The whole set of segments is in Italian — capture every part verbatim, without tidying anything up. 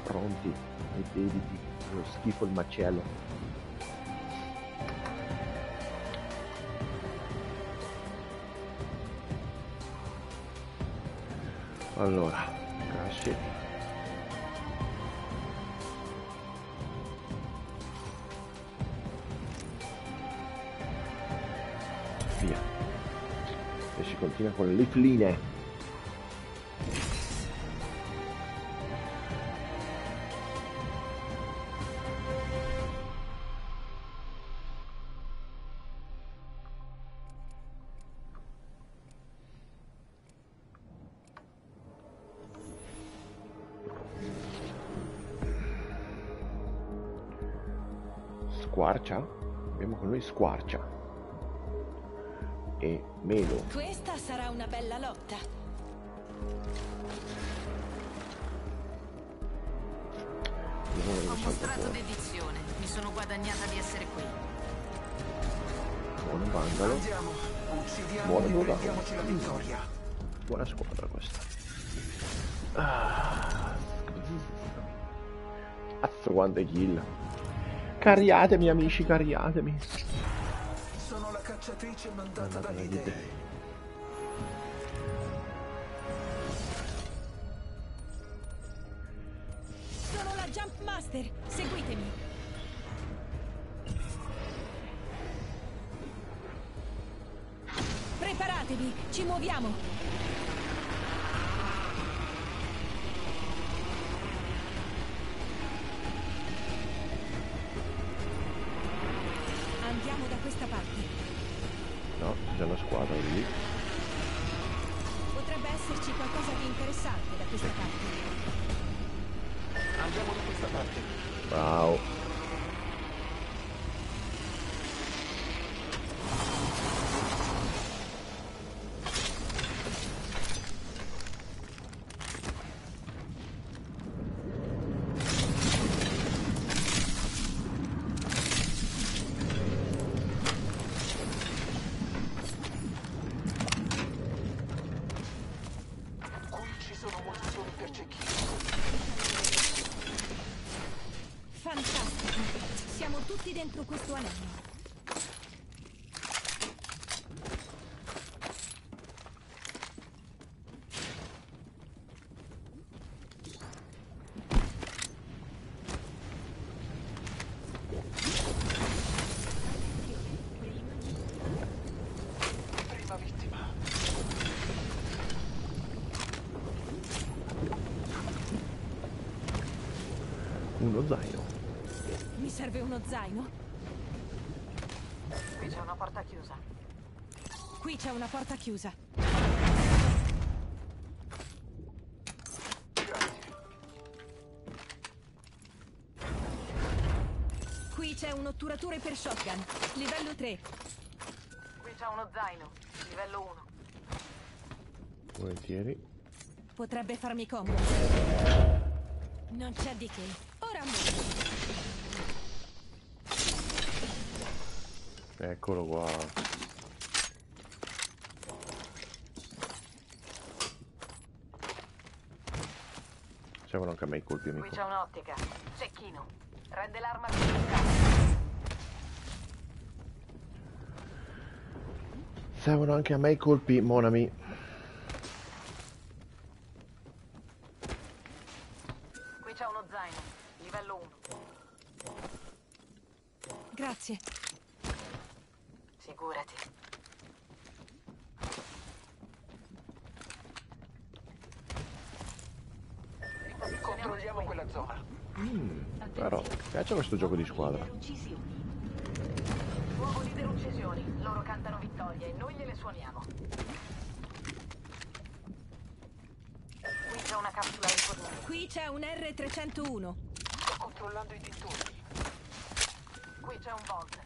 pronti ai piedi di lo schifo il macello. Allora, grazie. Via. E si continua con le lifline. Squarcia? Abbiamo con lui Squarcia e Melo. Questa sarà una bella lotta. Ho mostrato dedizione, mi sono guadagnata di essere qui. Buon vandalo. Andiamo, uccidiamo Buona e nuova. prendiamoci la vittoria. Buona squadra questa. Ah. Cazzo quante kill. Cariatemi amici, cariatemi. Sono la cacciatrice mandata Mandata dagli dagli dei. dei. Sono la Jump Master, seguitemi. Preparatevi, ci muoviamo. Andiamo da questa parte. No, c'è una squadra lì. Potrebbe esserci qualcosa di interessante da questa parte. Andiamo da questa parte. Wow. Qui ci sono munizioni per cecchino. Fantastico. Siamo tutti dentro questo anello. Prima vittima. Uno zaino. Mi serve uno zaino. Qui c'è una porta chiusa. Qui c'è una porta chiusa. Qui c'è un otturatore per shotgun, livello tre. Qui c'è uno zaino, livello uno. Volentieri. Potrebbe farmi comodo. Non c'è di che. Ora muovo. Eccolo qua. Servono anche a me i colpi, Qui amico. c'è un'ottica. Cecchino. Rende l'arma più efficace. Servono anche a me i colpi, mon ami. Qui c'è uno zaino, livello uno. Grazie. Figurati. Controlliamo quella zona. Mm, però, mi piace questo gioco di squadra. Nuovo leader uccisioni. Loro cantano vittoria e noi gliele suoniamo. Qui c'è una capsula rifornita. Qui c'è un erre trecentouno. Sto controllando i dintorni. Qui c'è un vault.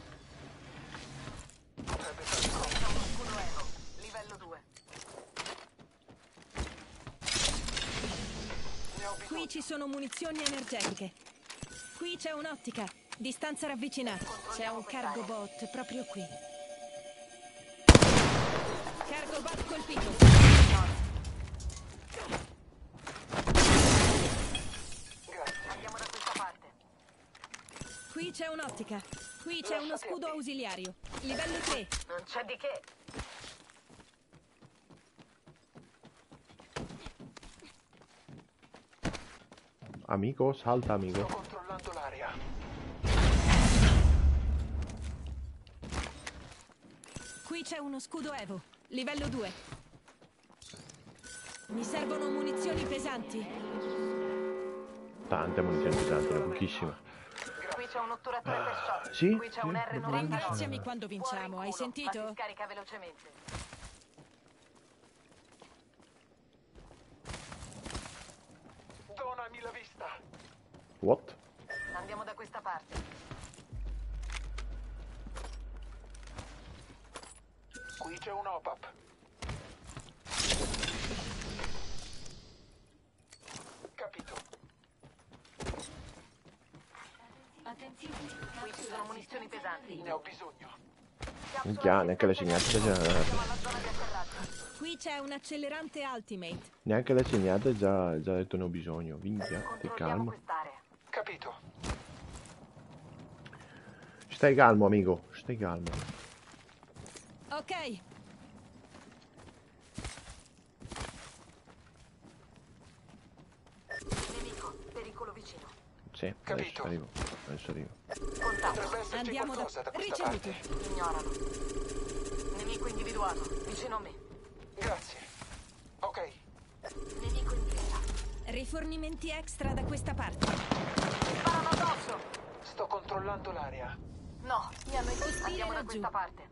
Potrebbe farmi Qui comodo. c'è uno scudo eco, livello due. Ne ho bisogno. Qui ci sono munizioni energetiche. Qui c'è un'ottica. Distanza ravvicinata. C'è un cargo bot proprio qui. Cargo bot colpito. c'è un'ottica. Qui c'è uno scudo ausiliario. Livello tre. Non c'è di che. Amico, salta amico. Sto controllando l'area. Qui c'è uno scudo Evo. Livello due. Mi servono munizioni pesanti. Tante munizioni pesanti, ne pochissime. Qui c'è un otturatore per shot. Sì? Qui c'è un Sì, R novanta. Ringraziami quando vinciamo, hai sentito? Ma si scarica velocemente. Donami la vista. What? Andiamo da questa parte. Qui c'è un hop-up. Capito. Qui ci sono munizioni pesanti. Ne ho bisogno. Minchia, neanche le segnate già, Siamo alla zona di atterraggio. Qui c'è un accelerante Ultimate. neanche le segnate già, già detto ne ho bisogno. Minchia, ti Controlliamo calmo. quest'area. Capito. Stai calmo amico, stai calmo. Ok. Nemico, pericolo vicino. Sì, adesso Capito. arrivo. Adesso arrivo. Contatto. Potrebbe esserci Andiamo da... qualcosa da questa Ricevuto. parte. Ignoralo. Nemico individuato, vicino a me. Grazie. Ok. Nemico in vista. Rifornimenti extra da questa parte. Sparano addosso! Sto controllando l'area. No, mi hanno Ostile Andiamo da laggiù. questa parte.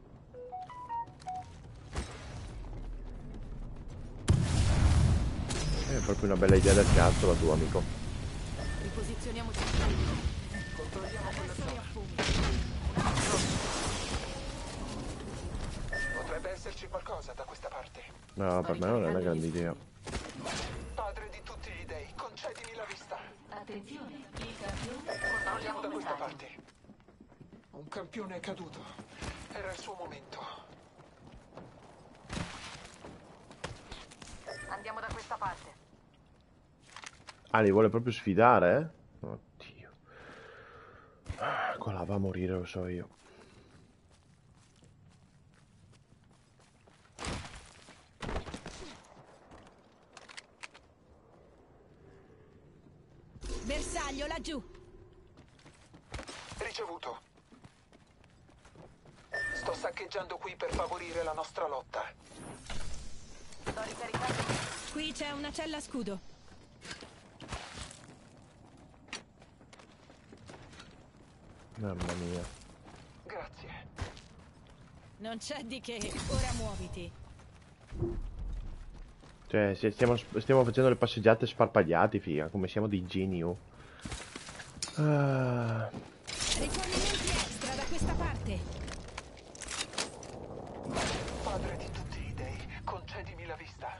È proprio una bella idea del cazzo la tua amico. Riposizioniamoci. Adesso li affumi. Potrebbe esserci qualcosa da questa parte. No, per me non è una grande idea. Padre di tutti gli dei, concedimi la vista. Attenzione, il campione. Andiamo da questa parte. Un campione è caduto. Era il suo momento. Andiamo da questa parte. Ah, li vuole proprio sfidare, eh? Oddio. Ah, qua là va a morire, lo so io. Bersaglio laggiù. Ricevuto. Sto saccheggiando qui per favorire la nostra lotta. Sto ricaricando. Qui c'è una cella scudo. Mamma mia. Grazie. Non c'è di che. Ora muoviti. Cioè, se stiamo, stiamo facendo le passeggiate sparpagliati, figa, come siamo dei genio. Ah, Rifornimenti extra da questa parte. Padre di tutti gli dei, concedimi la vista.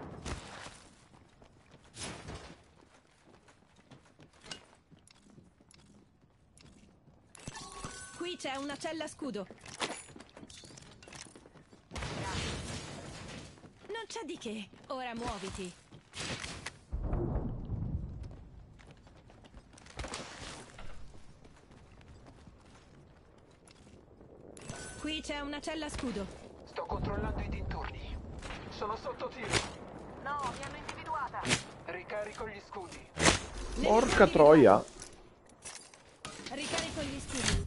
Qui c'è una cella scudo. Non c'è di che. Ora muoviti. Qui c'è una cella scudo. Sto controllando i dintorni. Sono sotto tiro. No, mi hanno individuata. Ricarico gli scudi. porca troia. Ricarico gli scudi.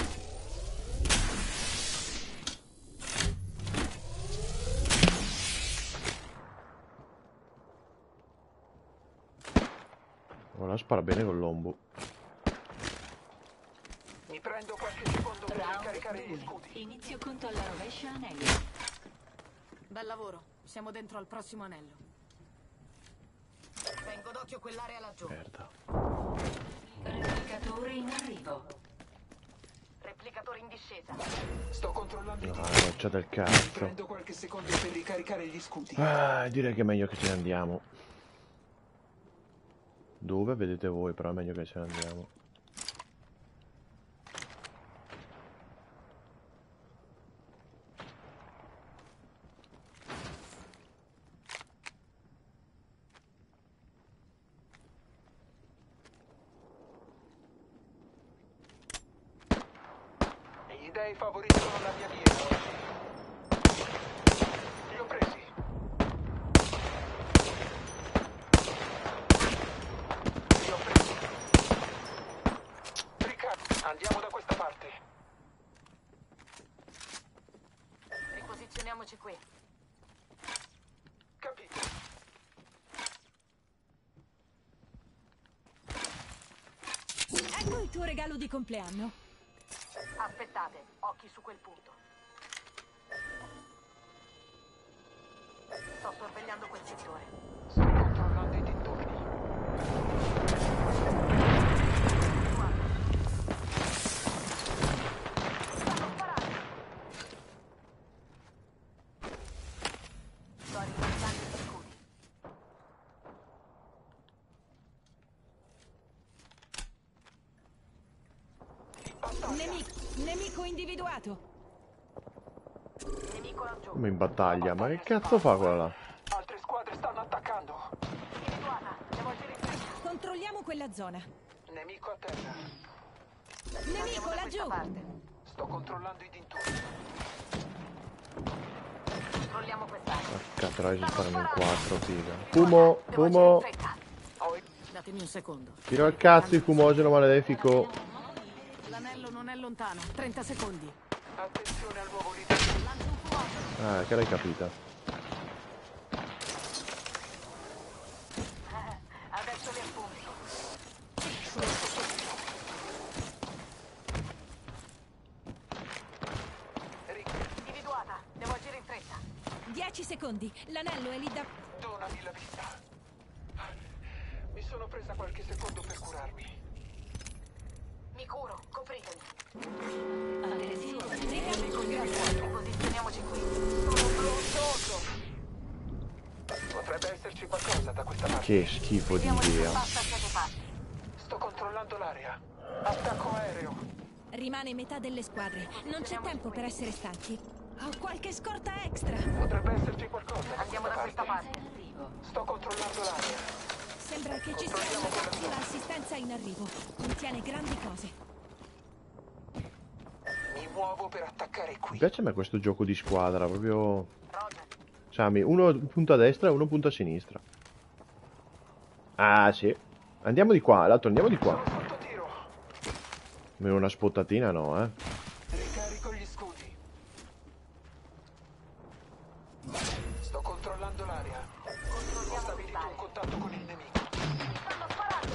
Ora spara bene con l'ombo. Mi prendo qualche secondo per ricaricare gli scudi. Inizio conto alla rovescia anello. Bel lavoro. Siamo dentro al prossimo anello. Tengo d'occhio quell'area laggiù. Merda. Replicatore in arrivo. Replicatore in discesa. Sto controllando i No, dintorni. roccia del Mi cazzo. prendo qualche secondo per ricaricare gli scudi. Ah, direi che è meglio che ce ne andiamo. Dove vedete voi, però è meglio che ce ne andiamo. miei favoriscono la mia dieta oggi. Li ho presi. Li ho presi. Riccardo, andiamo da questa parte. Riposizioniamoci qui. Capito. Ecco il tuo regalo di compleanno. Aspettate, occhi su quel punto. Sto sorvegliando quel settore. Sto controllando i dintorni. Stanno sparando! Sto ricaricando gli scudi. Nemico, nemico individuato. Nemico laggiù. Come in battaglia, ma che cazzo fa quella là? Altre squadre stanno attaccando. Individuata, devo agire in fretta. Controlliamo quella zona. Nemico a terra. Nemico Andiamo da questa laggiù. parte. Sto controllando i dintorni. Controlliamo quest'area. Cazzo, ora ci sparano in quattro, figa. Individuata, Fumo, devo agire fumo. in fretta. Ho Datemi un secondo. Tiro al cazzo il fumogeno malefico. L'anello non è lontano. trenta secondi. attenzione al nuovo leader. Lancio un fumogeno. Ah, che l'hai capita. Eh, adesso li appunto. Sono sotto tiro. Rick, Individuata, devo agire in fretta. Dieci secondi. L'anello è lì da... donami la vista. Mi sono presa qualche secondo per curarmi. Mi curo, copritemi. Riposizioniamoci qui. Sono pronto. Potrebbe esserci qualcosa da questa parte. Che schifo di Vediamo se idea. basta a siete passi. Sto controllando l'area. Attacco aereo. Rimane metà delle squadre. Non c'è tempo per essere stanchi. Ho qualche scorta extra. Potrebbe esserci qualcosa da Andiamo da questa questa parte. parte. Sto controllando l'area. Sembra che ci sia una cattiva assistenza in arrivo. Contiene grandi cose. Mi muovo per attaccare Mi qui. piace a me questo gioco di squadra, proprio... Roger. Sami, uno punta a destra e uno punta a sinistra. Ah, sì. Andiamo di qua, l'altro andiamo di qua. Sono sotto tiro. Almeno una spottatina no, eh. Ricarico gli scudi. Sto controllando l'area. Ho stabilito un contatto con il nemico. Stanno sparando.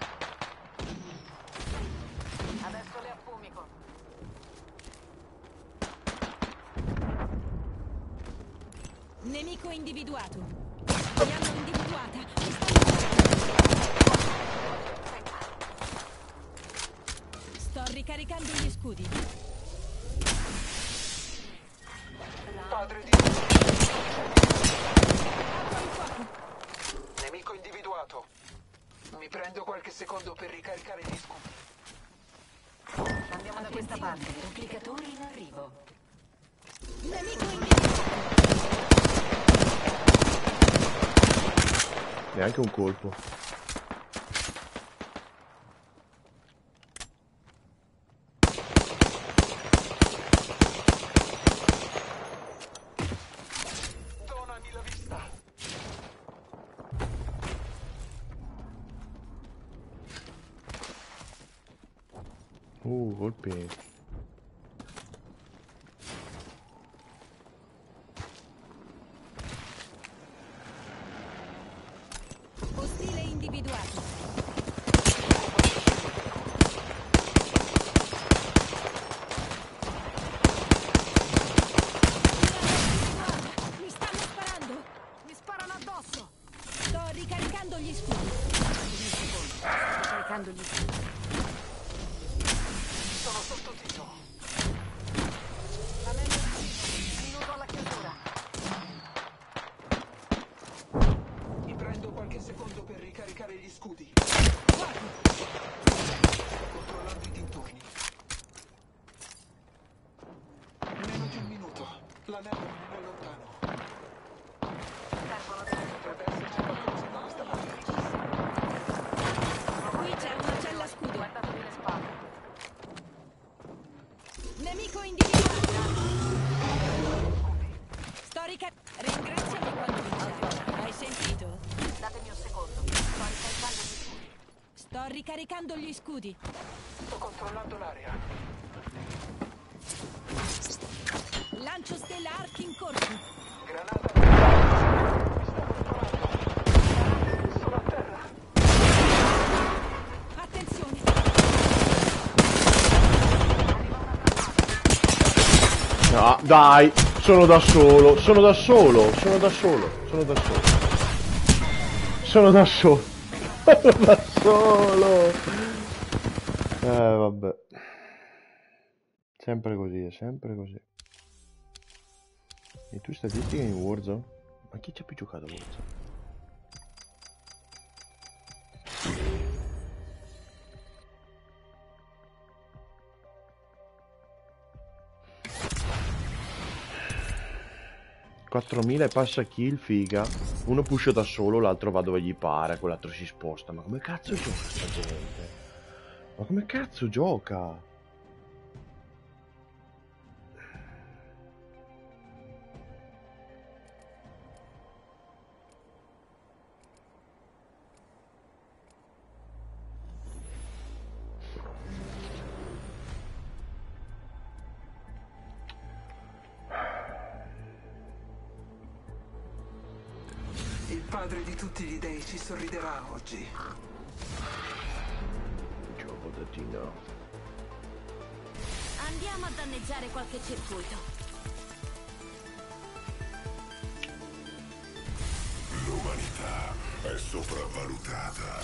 Adesso le affumico. Nemico individuato. Mi hanno individuata. Mi stanno... Sto ricaricando gli scudi. Padre di... Apro il fuoco. Nemico individuato. Mi prendo qualche secondo per ricaricare gli scudi. Andiamo da questa parte. Replicatori in arrivo. Nemico individuato. Neanche un colpo. Donami la vista. Uh, colpi. Ostile individuato. Mi stanno sparando. Mi sparano addosso. Sto ricaricando gli scudi. Sto caricando gli scudi. Sono sotto tiro. L'anello è finito. Minuto alla chiusura. Mi prendo qualche secondo per ricaricare gli scudi. Controllando i dintorni. Meno di un minuto. L'anello non è lontano. Servono delle Potrebbe esserci qualcosa da questa parte. Qui c'è una cella scudo. Guardatevi le spalle. Nemico individuato. Sto ricaricando gli scudi. Sto controllando l'area. Lancio stella archi in corso. Granata. Mi stanno sparando. Sono a terra. Attenzione. No, dai, sono da solo, sono da solo, sono da solo, sono da solo. Sono da solo. Sono da solo. Eh, vabbè. Sempre così, è sempre così. Le tue statistiche in Warzone? Ma chi ci ha più giocato a Warzone? quattromila e passa kill, figa. Uno pusha da solo, l'altro va dove gli pare, quell'altro si sposta. Ma come cazzo gioca sta gente? Ma come cazzo gioca? Il padre di tutti gli dei ci sorriderà oggi. Gioco da Tino. Andiamo a danneggiare qualche circuito. L'umanità è sopravvalutata.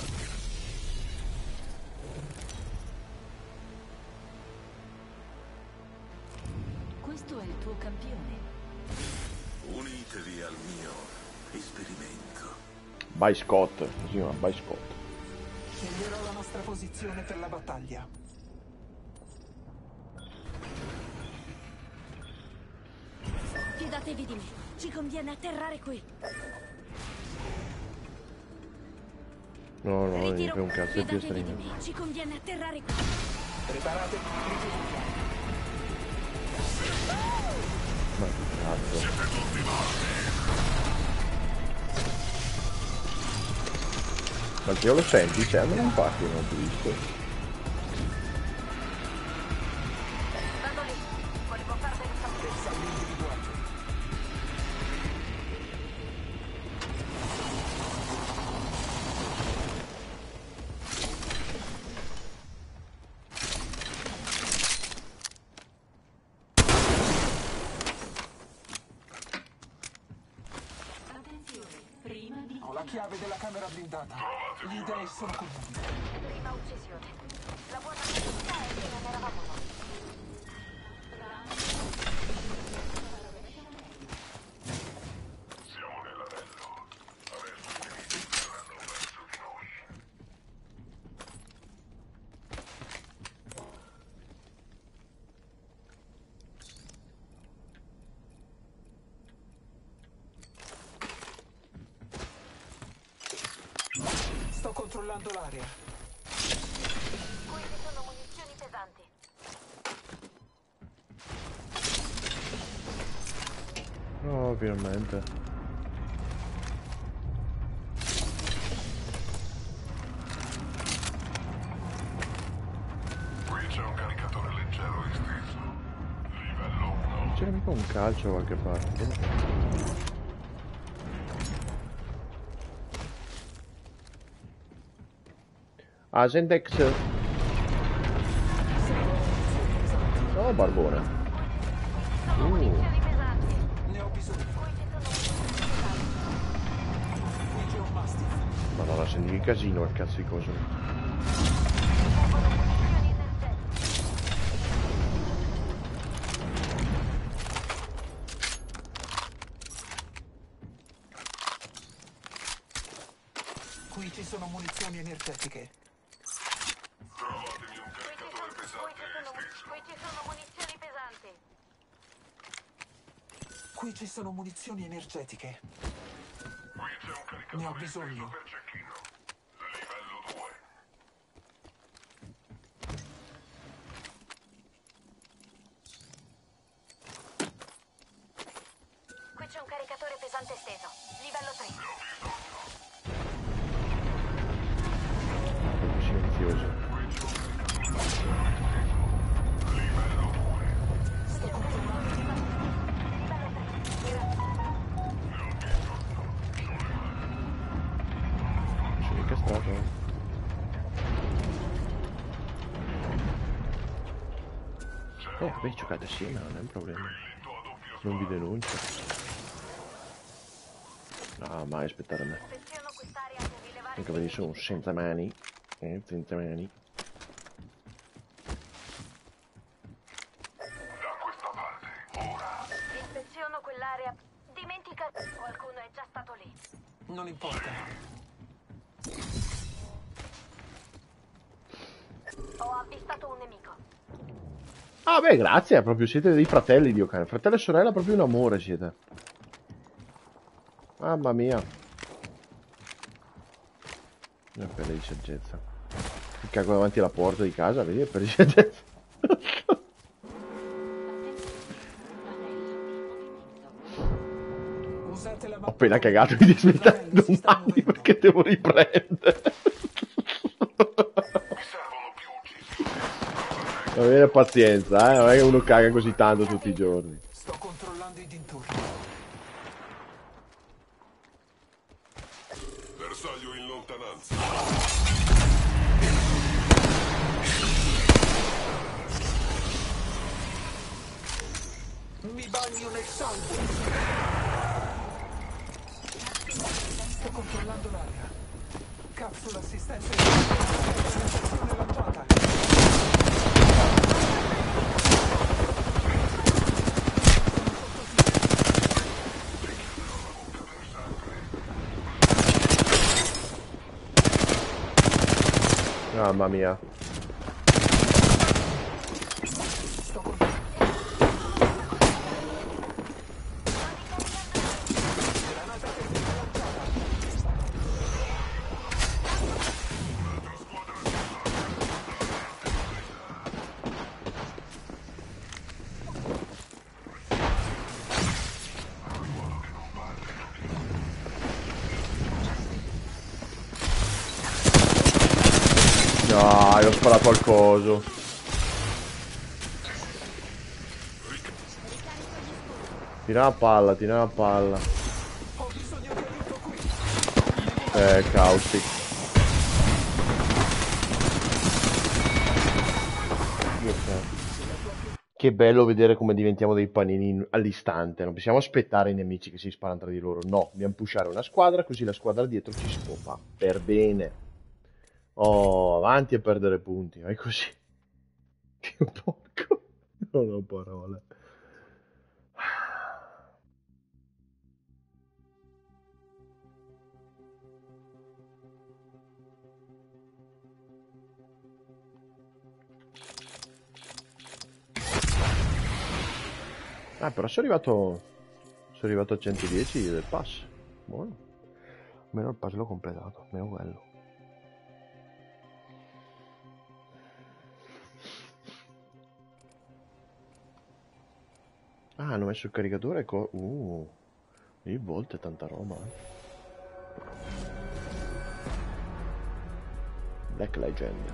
Questo è il tuo campione. Unitevi al mio esperimento. By Scott, così ma by Scott. Sceglierò la nostra posizione per la battaglia. Fidatevi di me. Ci conviene atterrare qui. No, no, non Ritiro. è un cazzo di più Fidatevi di strino. me. Ci conviene atterrare qui. Preparate. Ma che cazzo. Ma te lo senti? Cioè, non infatti non ho visto. Vado lì. Volevo perdere il Bersaglio individuato. Ho la chiave della camera blindata. Gli dei sono con noi. Prima uccisione. La buona notizia è che non eravamo noi. Siamo nell'anello. Adesso i nemici verranno verso di noi. Sto controllando l'area. Qui ci sono munizioni pesanti. No, finalmente. Qui c'è un caricatore leggero esteso. Livello uno. Non c'era mica un calcio da qualche parte. Asentex. Oh, barbone. Uh, Munizioni pesanti. Ne ho bisogno. Qui ci sono munizioni pesanti. Qui c'è un mastiff. madonna, senti che casino il cazzo di coso. Servono munizioni energetiche. Qui ci sono munizioni energetiche. Trovatemi un Qui ci caricatore sono, qui pesante ci sono, esteso. qui ci sono munizioni pesanti. Qui ci sono munizioni energetiche. Qui c'è un caricatore Ne ho esteso bisogno. per cecchino. Livello due. Qui c'è un caricatore pesante esteso. Livello tre. Così rischioso. Ci è incastrato. Eh, beh, giocate assieme, non è un problema. Non vi denuncio. No, mai aspettare me. Anche perché sono senza mani. Eh, senza mani. Ispeziono quell'area. Dimentica qualcuno è già stato lì. Non importa. Ho avvistato un nemico. Ah beh, grazie, proprio siete dei fratelli, Dio cane. Fratello e sorella, proprio un amore siete. Mamma mia. Una pelle di saggezza. Mi cago davanti alla porta di casa, vedi? Per di saggezza. Usate la Ho mappa appena come cagato, mi devi aspettare i si stanno domani muovendo. perché devo riprendere. Va bene, pazienza, eh, non è che uno caga così tanto tutti i giorni. Sto controllando i dintorni. Bersaglio in lontananza. Mi bagno nel sangue. Sto controllando l'aria. Capsula assistenza. Sensazione lanciata. Mamma mia. Dai, ho sparato al coso. Tira la palla, tira la palla. Eh, Caustic. Che bello vedere come diventiamo dei panini all'istante. Non possiamo aspettare i nemici che si sparano tra di loro. No, dobbiamo pushare una squadra, così la squadra dietro ci scopa. Per bene. Oh, avanti a perdere punti, vai così. Che porco. Non ho parole. Ah, però sono arrivato. Sono arrivato a centodieci del pass. Buono. Almeno il pass l'ho completato, meno quello. Ah, hanno messo il caricatore co... Uh, il volt è tanta roba, eh. Black Legend.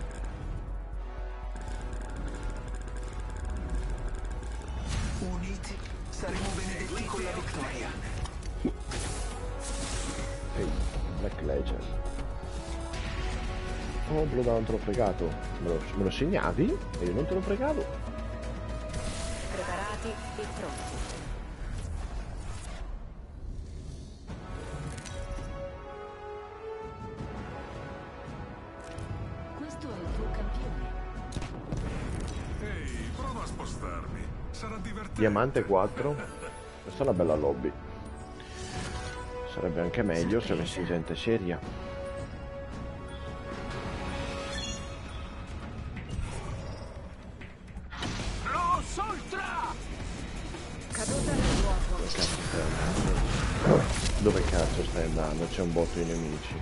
Uniti saremo benedetti con la vittoria. Ehi, Black Legend. Oh, Bloodhound te l'ho fregato. Me lo, me lo segnavi? E io non te l'ho fregato. Preparati e pronti. Questo è il tuo campione. Ehi, prova a spostarmi. Sarà divertente. Diamante quattro. Questa è una bella lobby. Sarebbe anche meglio se avessi gente seria. Caduta nel vuoto. Dove cazzo stai andando? Dove cazzo stai andando? C'è un botto di nemici.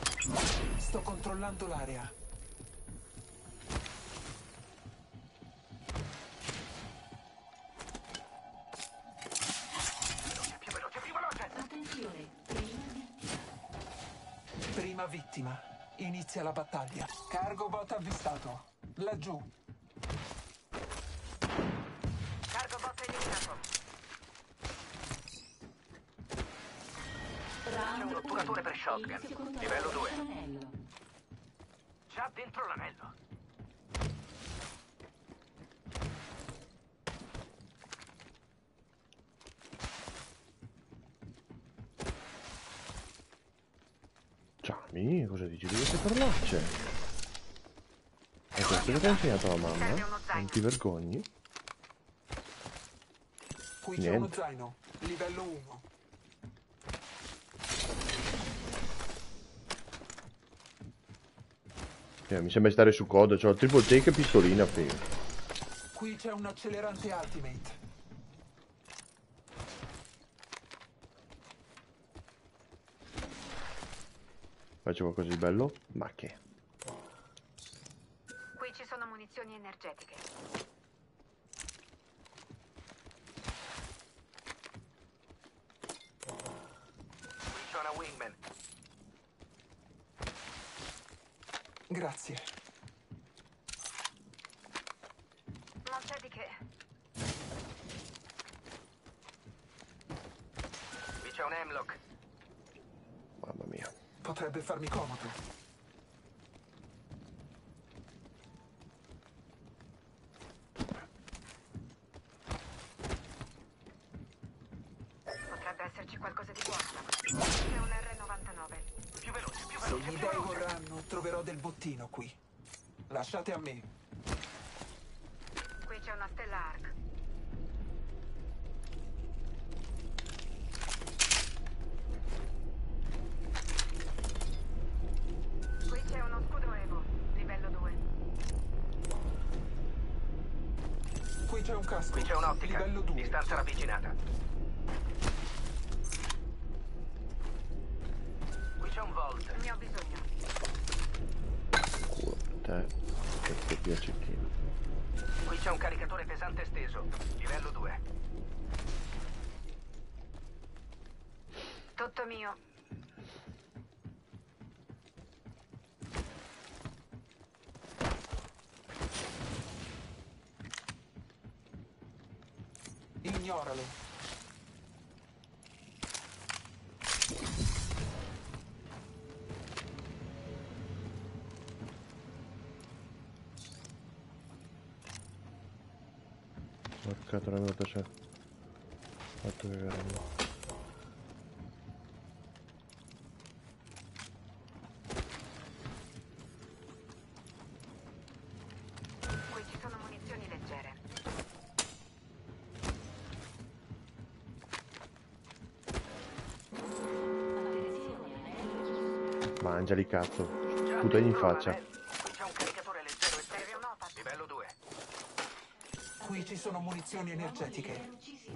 Sto controllando l'area. una vittima. Inizia la battaglia. Cargo bot avvistato. Laggiù. Cargo bot eliminato. C'è un otturatore per shotgun. Livello due. Già dentro l'anello. Ciami, cosa dici di queste parolacce? E questo che ti ha insegnato la mamma? Non ti vergogni? Qui c'è Niente. uno zaino. Livello uno. Eh, mi sembra di stare su coda, c'ho il triple take e pistolina, figo. Qui c'è un accelerante Ultimate. Faccio qualcosa di bello? Ma che? Qui ci sono munizioni energetiche. Qui c'è una wingman. Grazie. Non c'è di che. Qui c'è un hemlock. Mamma mia. Potrebbe farmi comodo. Potrebbe esserci qualcosa di buono da qui. C'è un R novantanove. Più veloce, più Se veloce, gli più dei veloce. vorranno, troverò del bottino qui. Lasciate a me. Qui c'è una stella Arc. Qui c'è uno scudo Evo. Livello due. Qui c'è un casco. Qui c'è un'ottica. Livello due. Distanza ravvicinata. Qui c'è un volt. Ne ho bisogno. Culo, te. Che ti piace chi? Qui c'è un caricatore pesante esteso. Livello due. Tutto mio. Ignoralo. Porca tra minuto c'è. Fatto cagare. Qui ci sono munizioni leggere. Mangiali cazzo. Sputagli in faccia. Qui c'è un caricatore leggero Serve esteso. un OPAC. Livello due. Qui ci sono munizioni energetiche.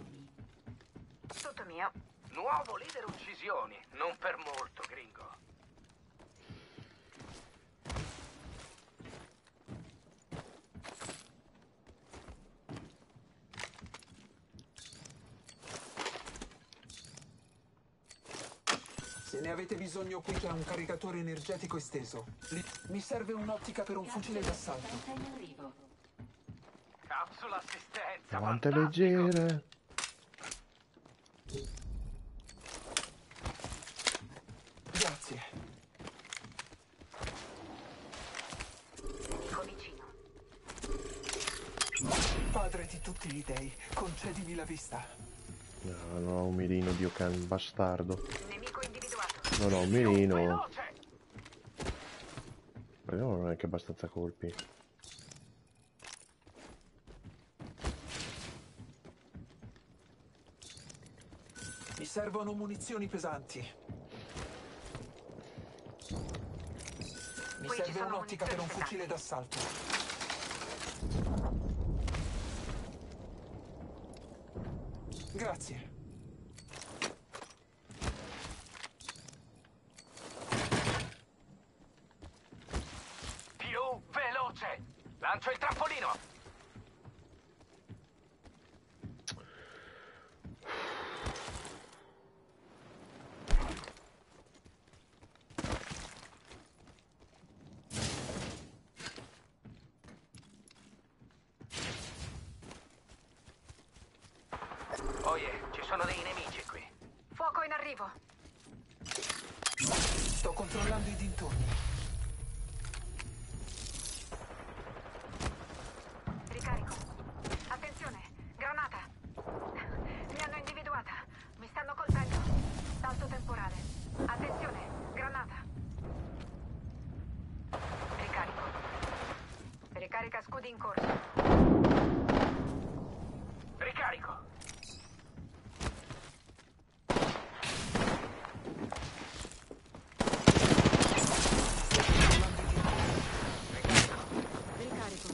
Tutto mio. Nuovo leader uccisioni. Non per molto, gringo. Se ne avete bisogno, qui c'è un caricatore energetico esteso. Lì- Mi serve un'ottica per un fucile d'assalto. Capsula assistenza. Quante fantastico. leggere. Grazie. Dico vicino. Padre di tutti gli dei, concedimi la vista. No, non ho un mirino, dio can bastardo. Nemico individuato. Non ho un mirino. Veloce. Però non è che abbastanza colpi. Mi servono munizioni pesanti. Mi Qui ci serve sono un'ottica per un munizioni fucile d'assalto. Grazie. Più veloce. Lancio il trampolino. boie, ci sono dei nemici qui. Fuoco in arrivo. Sto controllando i dintorni. Ricarico. Attenzione, granata. Mi hanno individuata. Mi stanno colpendo. Salto temporale. Attenzione, granata. Ricarico. Ricarica scudi in corso. Ricarico. Ricarico.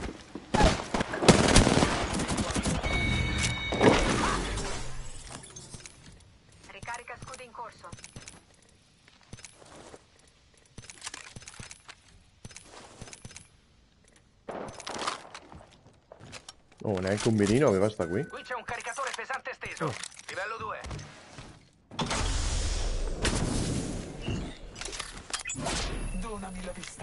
Ricarica scudi in corso. Oh, neanche un mirino aveva sta qui. Qui c'è un caricatore pesante esteso. Livello due. Donami la vista.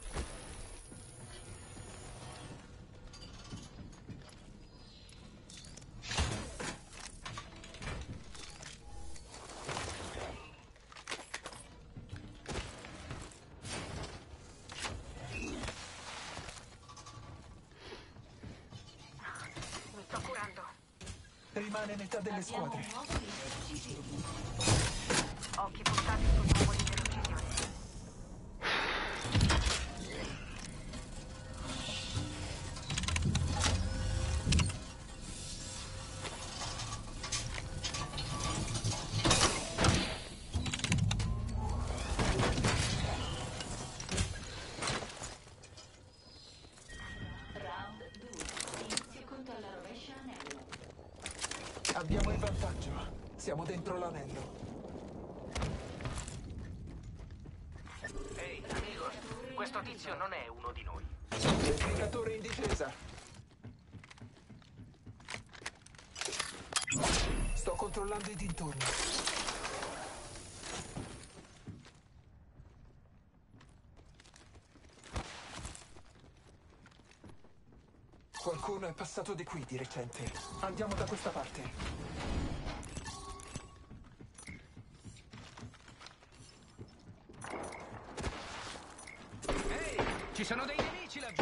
Mi sto curando. Rimane metà delle squadre. Occhi puntati sul nuovo leader uccisione. Abbiamo il vantaggio. Siamo dentro l'anello. Ehi, amico, questo tizio non è uno di noi. Replicatore in difesa. Sto controllando i dintorni. Qualcuno è passato di qui di recente. Andiamo da questa parte. Ehi, ci sono dei nemici laggiù.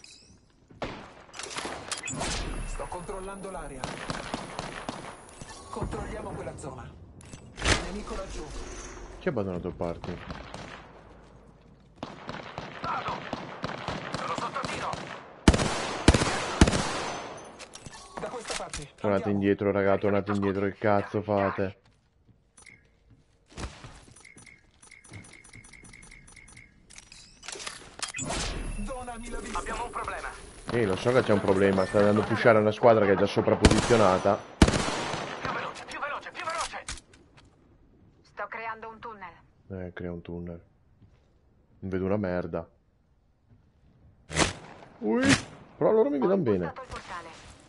Sto controllando l'area. Controlliamo quella zona. Nemico laggiù. Chi ha abbandonato il party? Vado. Sono sotto tiro. Da questa parte. Tornate Andiamo. indietro, raga, tornate indietro, che cazzo fate? Donami la vista. Abbiamo un problema. Eh, lo so che c'è un problema, sta andando a pushare una squadra che è già sopraposizionata. Più veloce, più veloce, più veloce. Sto creando un tunnel. Eh, crea un tunnel. Non vedo una merda. Ui, però loro mi Ho vedono bene. impostato il portale.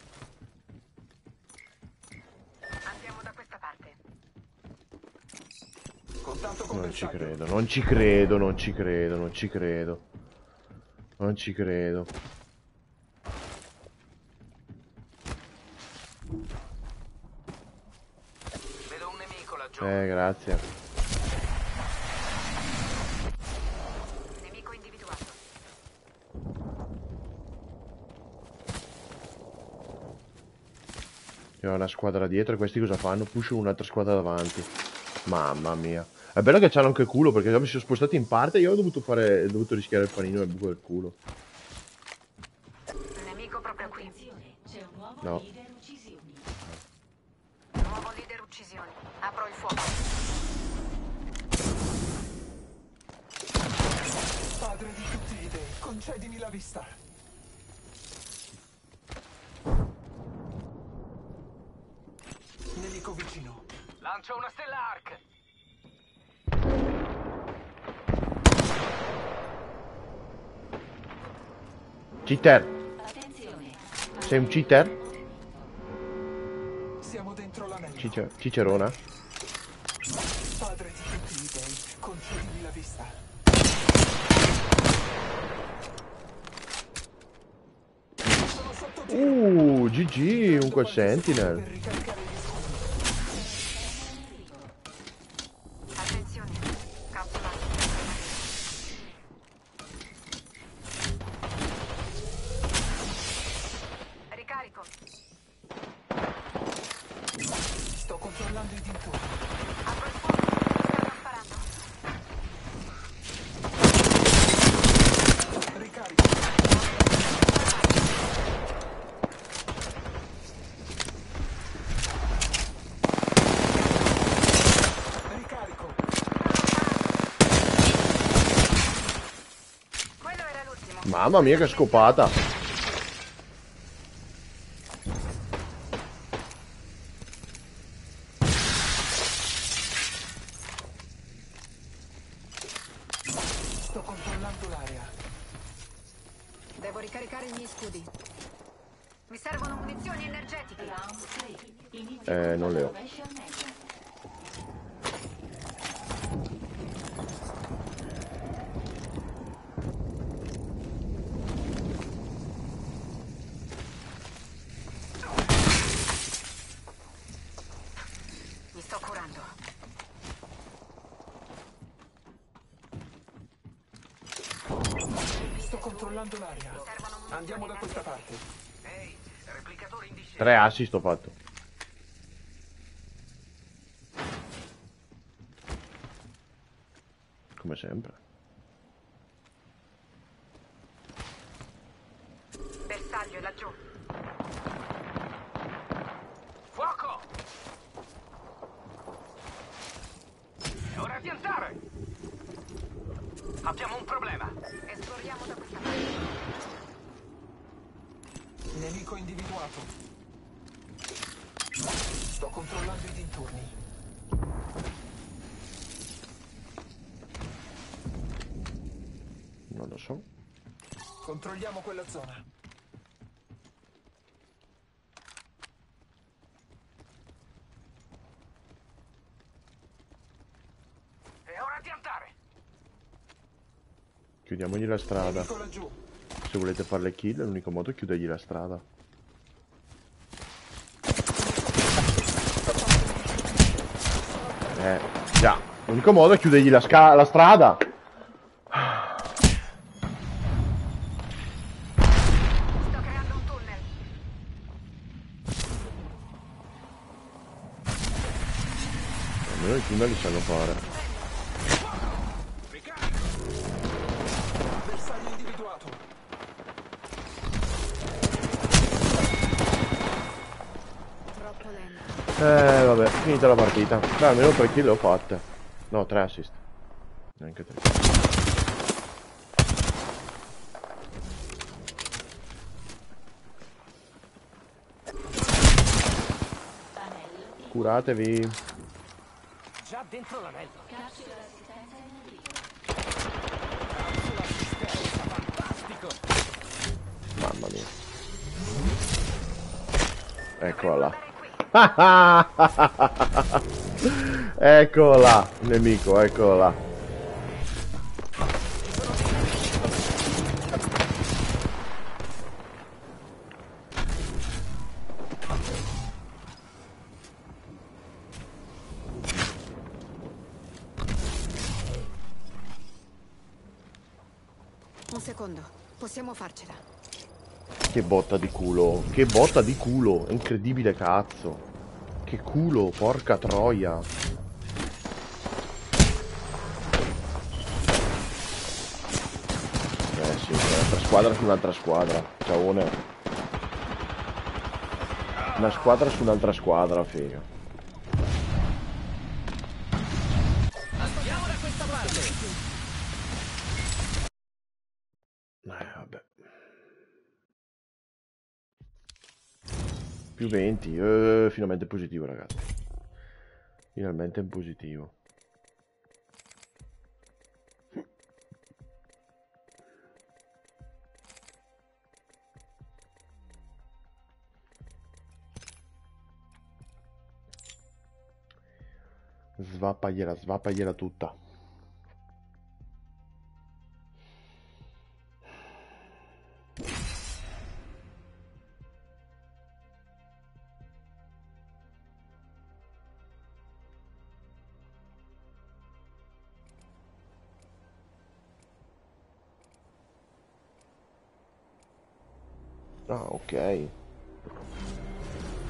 Andiamo da questa parte. Contatto con Non ci bersaglio. credo, non ci credo, non ci credo, non ci credo. Non ci credo. Vedo un nemico laggiù. Eh, grazie. Nemico individuato. C'è una squadra dietro e questi cosa fanno? Pushano un'altra squadra davanti. Mamma mia. È bello che c'hanno anche il culo perché già mi sono spostati in parte e io ho dovuto fare. Ho dovuto rischiare il panino nel buco del culo. Nemico proprio qui. No. Nuovo leader uccisioni. Apro il fuoco. Padre di tutti gli dei, concedimi la vista. Nemico vicino. Lancio una stella arc. Cheater. Sei un cheater? Siamo dentro l'anello. Cicer- Cicerona? Padre di tutti gli dei, concedimi la vista. Sono sotto tiro. Uh, G G, un quel Per sentinel. ricaricare gli Carico. Sto controllando i dintorni. Apro il fuoco. Stanno sparando. Ricarico. Ricarico. Quello era l'ultimo. Mamma mia che scopata. Sto controllando l'area. Devo ricaricare i miei scudi. Mi servono munizioni energetiche. Eh, non le ho. Mi sto curando. Sto controllando l'area. Andiamo da questa parte. Ehi, replicatore in discesa. Tre assist ho fatto. Come sempre. Bersaglio è laggiù. Fuoco! È ora di andare! Abbiamo un problema. Esploriamo da questa parte. Nemico individuato. Sto controllando i dintorni. Non lo so. Controlliamo quella zona. È ora di andare. Chiudiamogli la strada. Nemico laggiù. Se volete fare le kill, l'unico modo è chiudergli la strada. Eh, già. L'unico modo è chiudergli la, sca la strada. Sto creando un tunnel. Almeno i tunnel li sanno fare. Bersaglio individuato. Troppo lento. Eh, vabbè, finita la partita. Beh, almeno tre kill le ho fatte. No, tre assist. Neanche tre. Curatevi. Già dentro l'anello. Mamma mia. Eccola là. Eccola, nemico, eccola. Un secondo. Possiamo farcela. Che botta di culo, che botta di culo, è incredibile cazzo. Che culo, porca troia. Eh sì, un'altra squadra su un'altra squadra, ciaone. Una squadra su un'altra squadra, figa. Andiamo da questa parte. Eh, vabbè. Più venti, eh, finalmente positivo, ragazzi. Finalmente in positivo. Svappagliela, svappagliela tutta. Ah, ok.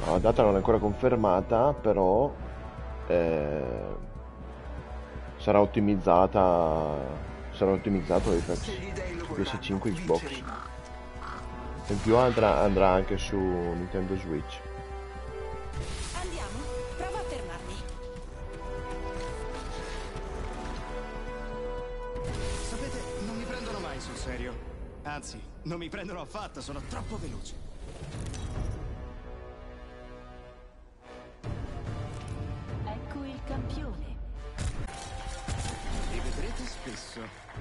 No, la data non è ancora confermata, però eh, sarà ottimizzata, sarà ottimizzato Apex Se gli dei lo su P S vorranno, cinque e Xbox. vinceremo. In più andrà, andrà anche su Nintendo Switch. Andiamo, prova a fermarmi. Sapete, non mi prendono mai sul serio. Anzi, non mi prendono affatto, sono troppo veloce. Ecco il campione. Li vedrete spesso.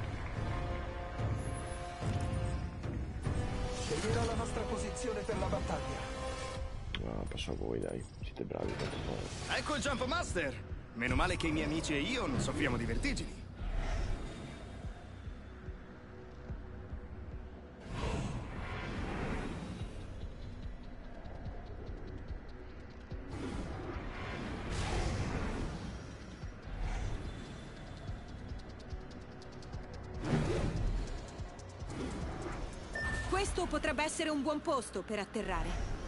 Sceglierò la nostra posizione per la battaglia. Ah, passo a voi, dai, siete bravi. Ecco il Jump Master! Meno male che i miei amici e io non soffriamo di vertigini. Questo potrebbe essere un buon posto per atterrare.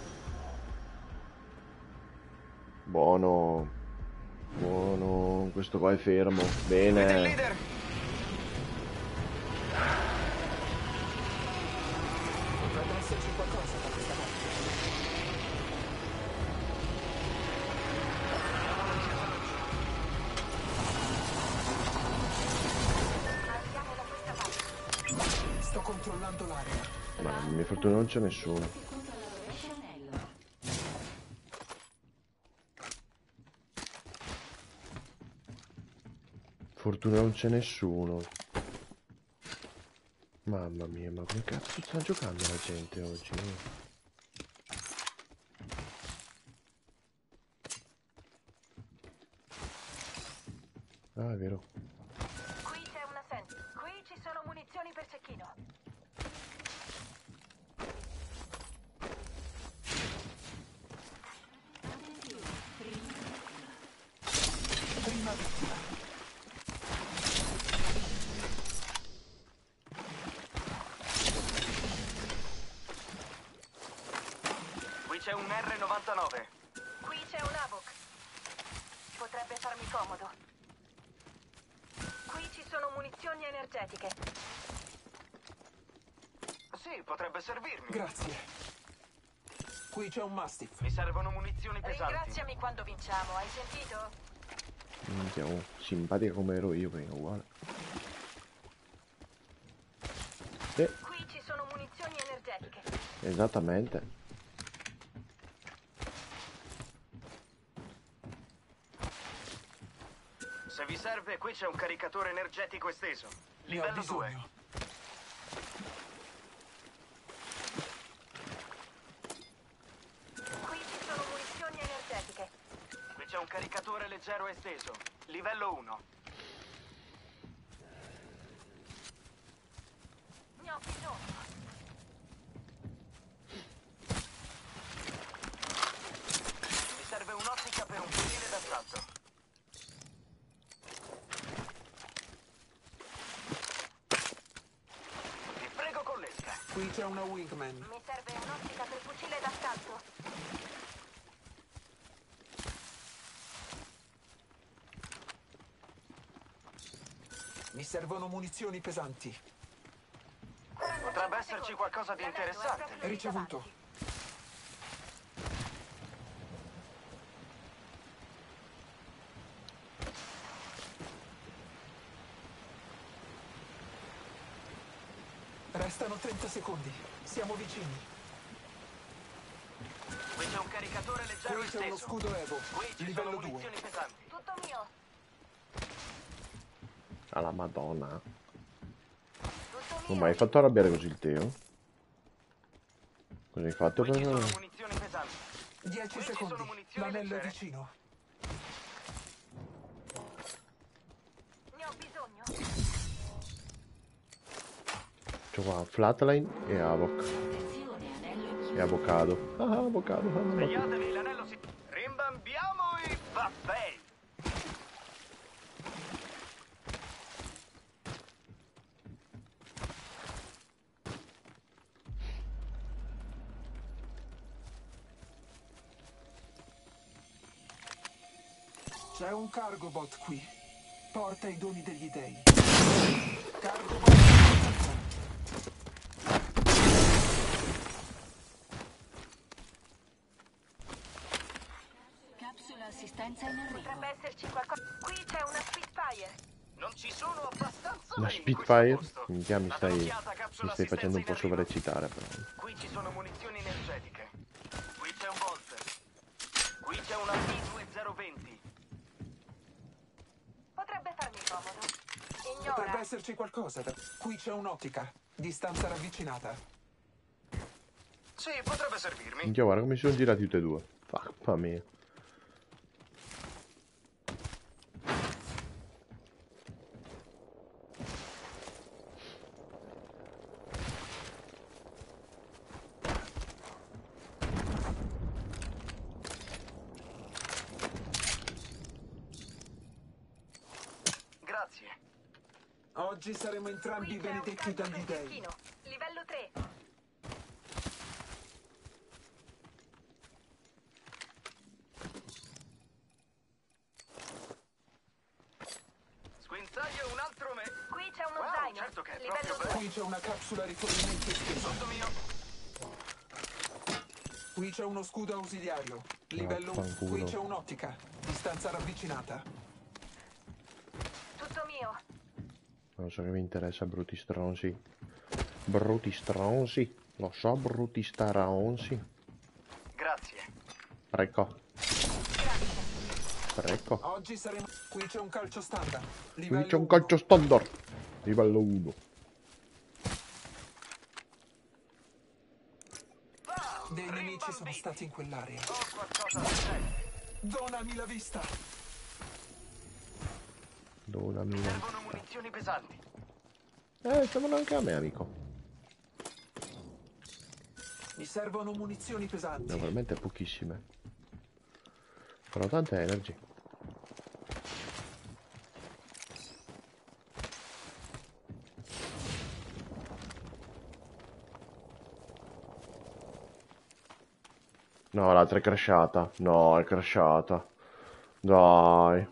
Buono, buono, questo qua è fermo, Vede il bene. leader! Potrebbe esserci qualcosa da questa parte. Andiamo da questa parte. Sto controllando l'area. Ma per fortuna non c'è nessuno. Fortuna non c'è nessuno. Mamma mia, ma come cazzo sta giocando la gente oggi? Ah, è vero. Qui c'è una sent. Qui ci sono munizioni per cecchino. Prima vittima. Qui c'è un erre novantanove. Qui c'è un Havok. Potrebbe farmi comodo. Qui ci sono munizioni energetiche. Sì, potrebbe servirmi. Grazie. Qui c'è un Mastiff. Mi servono munizioni pesanti. Ringraziami quando vinciamo, hai sentito? Minchia, oh, simpatica come ero io, perché è uguale. Sì, Qui ci sono munizioni energetiche. esattamente. Se vi serve, qui c'è un caricatore energetico esteso. Ne ho Livello due. bisogno. Qui ci sono munizioni energetiche. Qui c'è un caricatore leggero esteso. Livello uno. Ne ho bisogno. Mi serve un'ottica per un fucile d'assalto. Vi prego con l'esca. Qui c'è una Wingman. Mi serve un'ottica per fucile d'assalto. Mi servono munizioni pesanti. Potrebbe esserci qualcosa di interessante. Ricevuto. Restano trenta secondi. Siamo vicini. Qui c'è un caricatore leggero Qui c'è uno esteso. scudo Evo. Qui ci Livello sono due. munizioni pesanti. Tutto mio. Alla Madonna. Tutto Non mio. mi hai fatto arrabbiare così il Teo? Cosa hai fatto Qui ci per... sono munizioni pesanti. Dieci Qui ci sono secondi. munizioni L'anello è leggere. vicino. Ne ho bisogno. C'ho qua Flatline e Havok. E Avocado. Ah, Avocado. Ah, ma- Svegliatevi, l'anello si... Rimbambiamo i baffei. C'è un cargo bot qui. Porta i doni degli dei. Cargo bot. Capsula assistenza in arrivo. Potrebbe esserci qualcosa. Qui c'è una Spitfire. Non ci sono abbastanza. Una in Spitfire? questo posto. Minchia, mi Date stai, un'occhiata, capsula mi stai facendo un po' assistenza in arrivo. sovraeccitare però. Qui ci sono munizioni energetiche. Qui c'è un Volt. Qui c'è una P due zero due zero. Potrebbe farmi comodo. Potrebbe Ignora. esserci qualcosa. Da... Qui c'è un'ottica. Distanza ravvicinata. Sì, potrebbe servirmi. Minchia, guarda come si sono girati tutti e due. Mamma mia. Grazie. Oggi saremo entrambi Qui c'è un benedetti calcio dagli dei. clandestino. Livello tre. Squinzaglio un altro me. Qui c'è uno Wow, zaino. certo che è Livello proprio due. bello. Qui c'è una capsula rifornimenti esteso. Tutto mio. Qui c'è uno scudo ausiliario. Livello uno. Vaffanculo. Qui c'è un'ottica. Distanza ravvicinata. Tutto mio. Non so che mi interessa, brutti stronzi. Brutti stronzi. Lo so, brutti stronzi. Grazie. Prego. Prego. Oggi saremo... Qui c'è un calcio standard. Qui Livello c'è un uno. calcio standard. Livello uno. Dei nemici sono stati in quell'area. Ho qualcosa da dire. Donami la vista. Donami la Servono munizioni pesanti. Eh, stavano anche a me, amico. Mi servono munizioni pesanti. No, veramente pochissime. Però tante energy. No, l'altra è crashata. No, è crashata. Dai.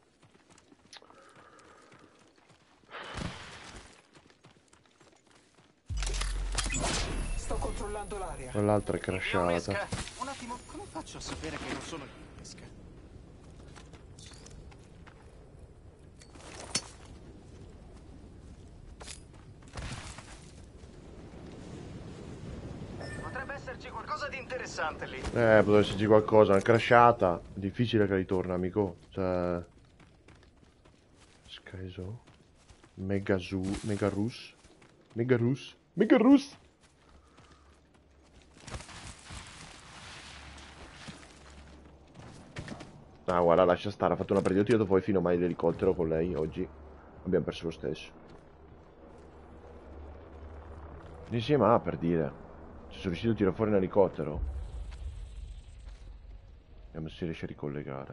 Sto controllando l'area. Quell'altra è Io crashata. mesca. Un attimo, come faccio a sapere che non sono io in pesca? Potrebbe esserci qualcosa di interessante lì. Eh, potrebbe esserci qualcosa. Una crashata. Difficile che ritorna, amico. Cioè... Skyzo. Megazu. Megarus. Megarus. Megarus. Ah, guarda, lascia stare. Ha fatto una partita. Io ho tirato poi fino a mai l'elicottero con lei. Oggi abbiamo perso lo stesso. Insieme a per dire. Se sono riuscito a tirare fuori un elicottero. Vediamo se si riesce a ricollegare.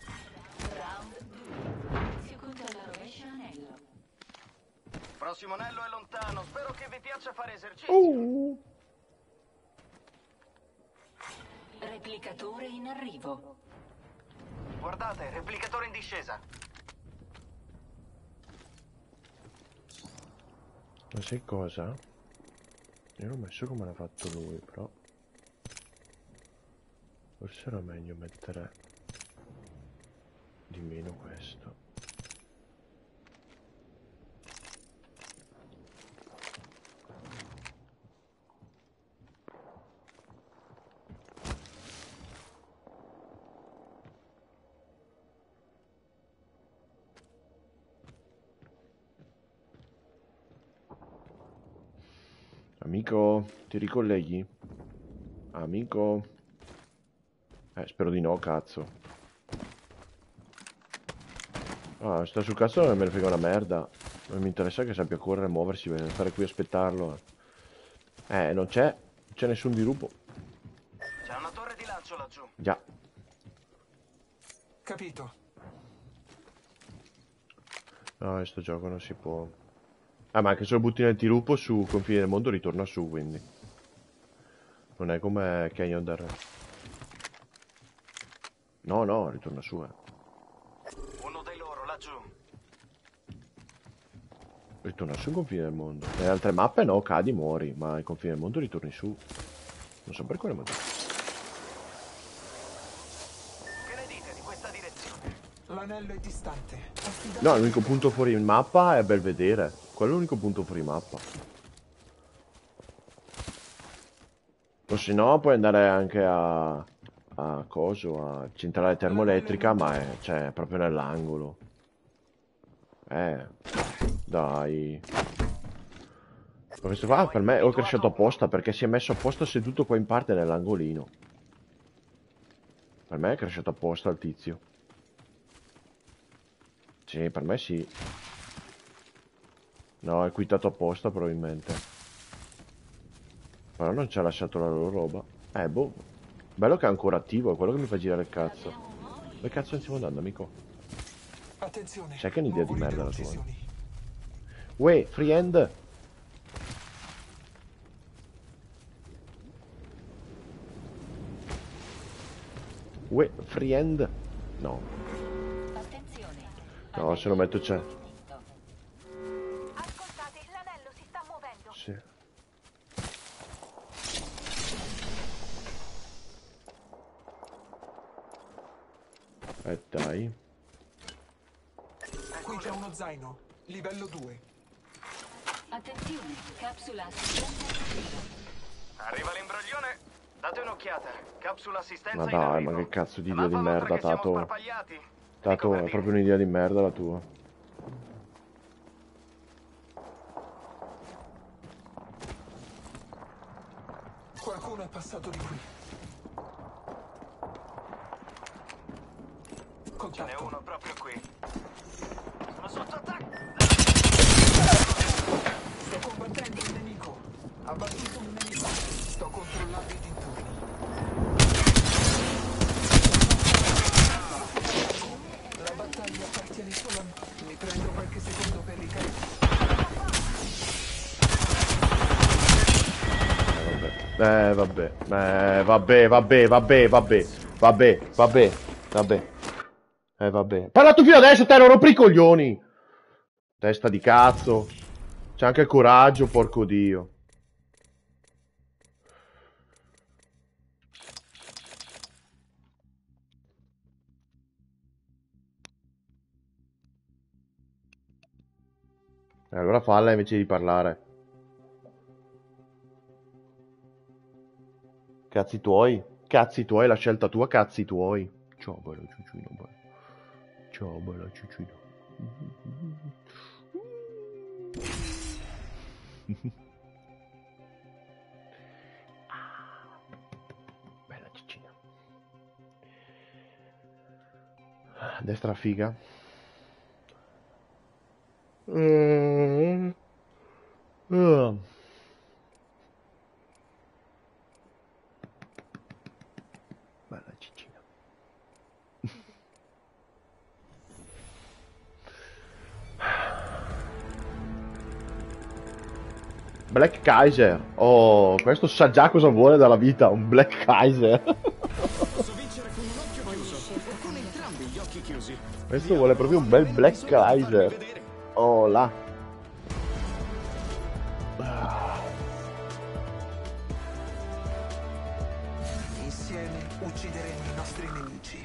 Seconda alla rovescia anello. Prossimo anello è lontano. Spero che vi piaccia fare esercizio. Uh. Replicatore in arrivo. Guardate, replicatore in discesa. Ma sai cosa? Io l'ho messo come l'ha fatto lui, però forse era meglio mettere di meno questo. Amico, ti ricolleghi? Amico? Eh, spero di no, cazzo. Ah, sta sul cazzo non me ne frega una merda. Non mi interessa che sappia correre, muoversi, stare qui a aspettarlo. Eh, non c'è. Non c'è nessun dirupo. C'è una torre di lancio laggiù. Già. Capito. No, in sto gioco non si può. Ah, ma anche se lo butti nel dirupo su confine del mondo ritorna su, quindi. Non è come Canyon del Re. No, no, ritorna su, eh. Ritorna sul confine del mondo. Nelle altre mappe no, cadi, muori, ma al confine del mondo ritorni su. Non so per quale motivo. Che ne dite di questa direzione? L'anello è distante. Affidate- No, l'unico punto fuori mappa è Belvedere. Quello è l'unico punto fuori mappa. O se no puoi andare anche a... a coso, a centrale termoelettrica, ma è, cioè, è proprio nell'angolo. Eh, dai. Questo qua per me è cresciuto apposta, perché si è messo apposta seduto qua in parte nell'angolino. Per me è cresciuto apposta il tizio. Sì, per me sì. No, è quittato apposta probabilmente. Però non ci ha lasciato la loro roba. Eh, boh. Bello che è ancora attivo, è quello che mi fa girare il cazzo. Dove cazzo stiamo andando, amico? Attenzione. Sai che è un'idea di nuovo merda la libero tua. uccisioni. Uè, friend! Uè, friend! No. No, se lo metto c'è. Ascoltate, l'anello si sta muovendo. Sì. Eh dai. Qui c'è uno zaino. Livello due. Attenzione, capsula assistenza. Arriva l'imbroglione. Date un'occhiata. Capsula assistenza Ma in dai, arrivo. ma che cazzo di È idea di l'alfa nostra merda, che siamo Tato. sparpagliati. Tato, è proprio un'idea di merda la tua. Qualcuno è passato di qui. Ce n'è Contatto. uno proprio qui. Sono sotto attacco. Sto combattendo il nemico. Abbattuto un nemico. Sto controllando i dintorni. La battaglia appartiene solo a me. Mi prendo qualche secondo per ricaricare. Eh vabbè, eh vabbè, vabbè, vabbè, vabbè, vabbè, vabbè, vabbè, eh vabbè. Parla tu fino adesso, te, non rompere i coglioni! Testa di cazzo. C'è anche il coraggio, porco dio. E allora falla invece di parlare. Cazzi tuoi, cazzi tuoi, la scelta tua, cazzi tuoi. Ciao bello ciucino, bello. Ciao bello ciucino. Bella ciccina. Destra figa. Mm. Mm. Bella ciccina. Black Kaiser. Oh, questo sa già cosa vuole dalla vita, un Black Kaiser. Posso vincere con un occhio chiuso o con entrambi gli occhi chiusi. Questo vuole proprio un bel Black Kaiser. Oh là. Insieme uccideremo i nostri nemici.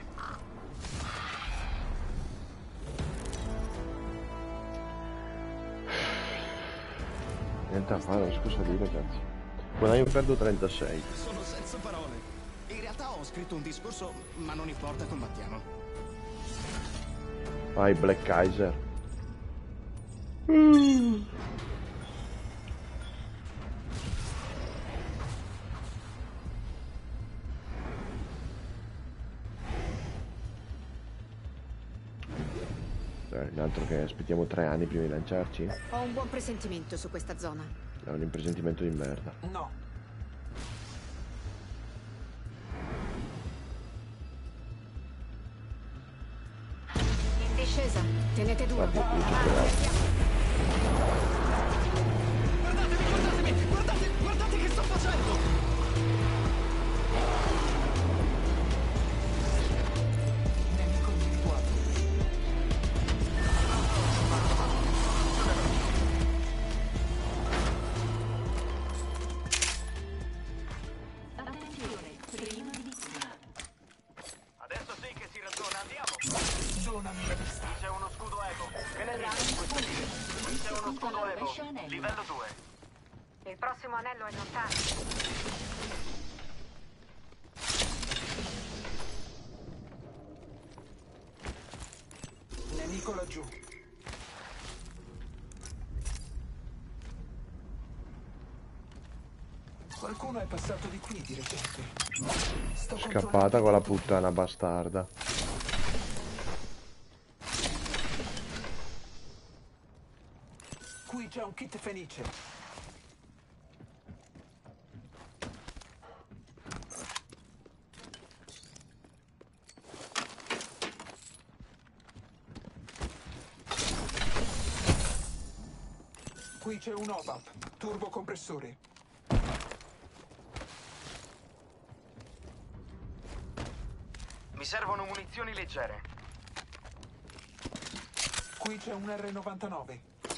Niente a fare, non so cosa dire, cazzo. Guadagno perdo trentasei. Sono senza parole. In realtà ho scritto un discorso, ma non importa, combattiamo. Vai, Black Kaiser. Mm. Eh, un altro che aspettiamo tre anni prima di lanciarci? Ho un buon presentimento su questa zona. È un impresentimento di merda. No. In discesa, tenete duro. Vabbè, io ci speravo. Guardatevi, guardatevi, guardate, guardate che sto facendo! Nemico individuato. livello due. Il prossimo anello è lontano. Nemico laggiù. Qualcuno è passato di qui di recente. Sto Scappata con la puttana bastarda. Qui c'è un kit fenice. Qui c'è un O V A P, turbocompressore. Mi servono munizioni leggere. Qui c'è un R novantanove.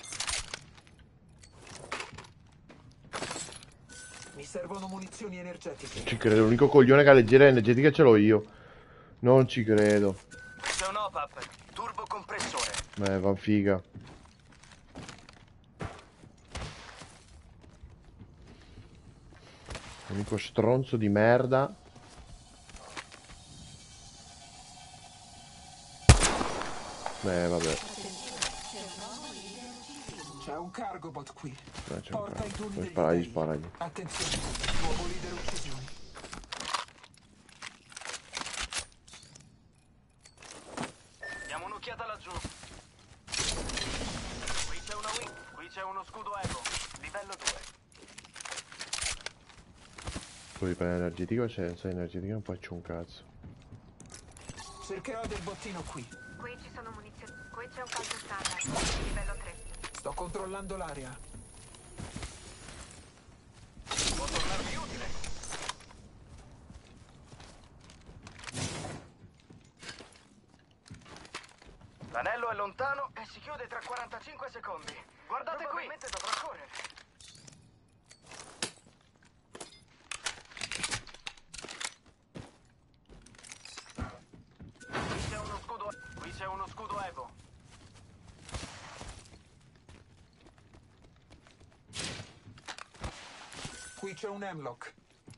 Mi servono munizioni energetiche. Ci credo, l'unico coglione che ha leggera energetica ce l'ho io. Non ci credo. C'è un O V A P, turbocompressore. Eh, va figa. L'unico stronzo di merda. Eh, vabbè. C'è un cargo bot qui. Eh, c'è un Porta i cazzo. toni Puoi degli sparargli, dei. sparagli. Attenzione, nuovo leader uccisioni. Diamo un'occhiata laggiù. Qui c'è una wing, qui c'è uno scudo eco, livello due. Poi per energetico o senza energetico non faccio un cazzo. Cercherò del bottino qui. Qui ci sono munizioni. Qui c'è un calcio standard. Livello tre. Sto controllando l'area. Può tornarmi utile. L'anello è lontano e si chiude tra quarantacinque secondi. Guardate qui. Probabilmente dovrò correre. Qui c'è uno scudo. Qui c'è uno scudo evo. Qui c'è un Hemlock.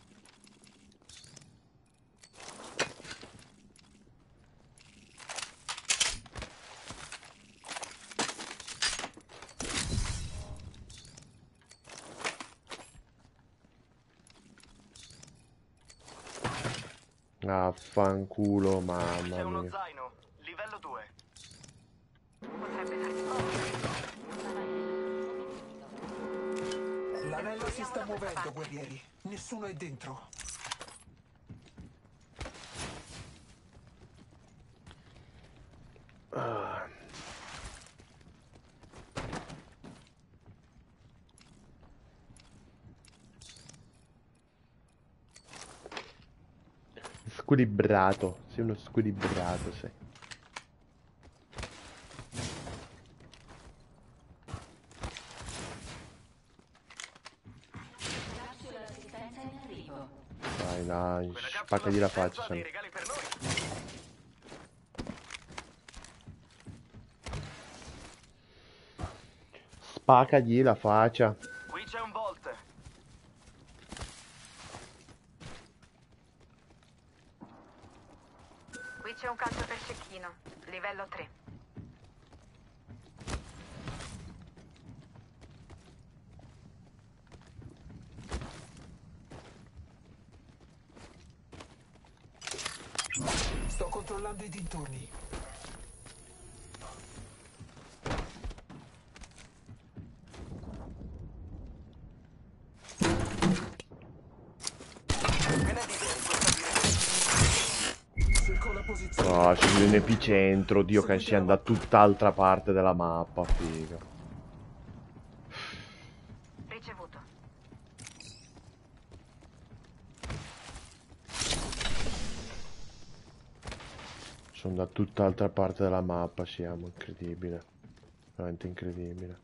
Affanculo, C'è mamma uno mia. zaino, livello due. Potrebbe darsi poco. L'anello si sta muovendo, guerrieri. Nessuno è dentro. Ah. Squilibrato, sei uno squilibrato, sei. Capsula assistenza in arrivo. Dai, dai, Quella capsula spaccagli la assistenza faccia, ha dei Sam. regali per noi. Spaccagli la faccia. Qui c'è un Volt. Qui c'è un calcio per cecchino. Livello tre. Sto controllando i dintorni. Che ne dite di questa direzione? Cerco la posizione. Oh, sono in epicentro, Dio che sia da tutt'altra parte della mappa, figa. Ricevuto. Sono da tutt'altra parte della mappa, siamo, incredibile. Veramente incredibile.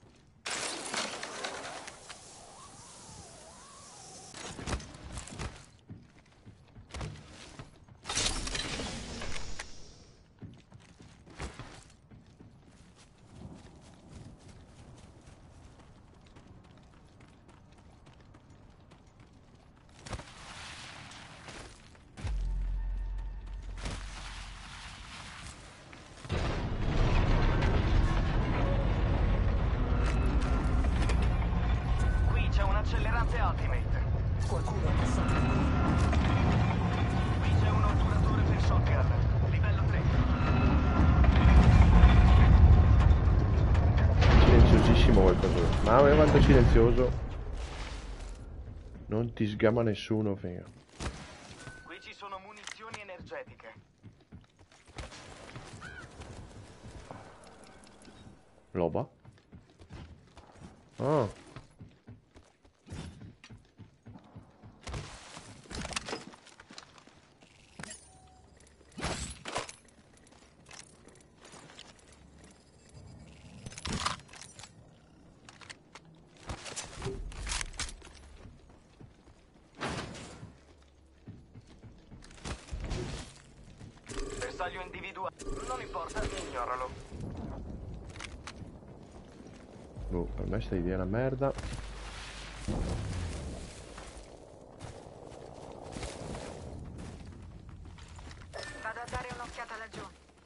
Ah, ma quanto è silenzioso. Non ti sgama nessuno, figa. Qui ci sono munizioni energetiche. Loba? Ah. Bersaglio individuato. Non importa, ignoralo. Boh, per me sta idea è una merda. Vado a dare un'occhiata laggiù.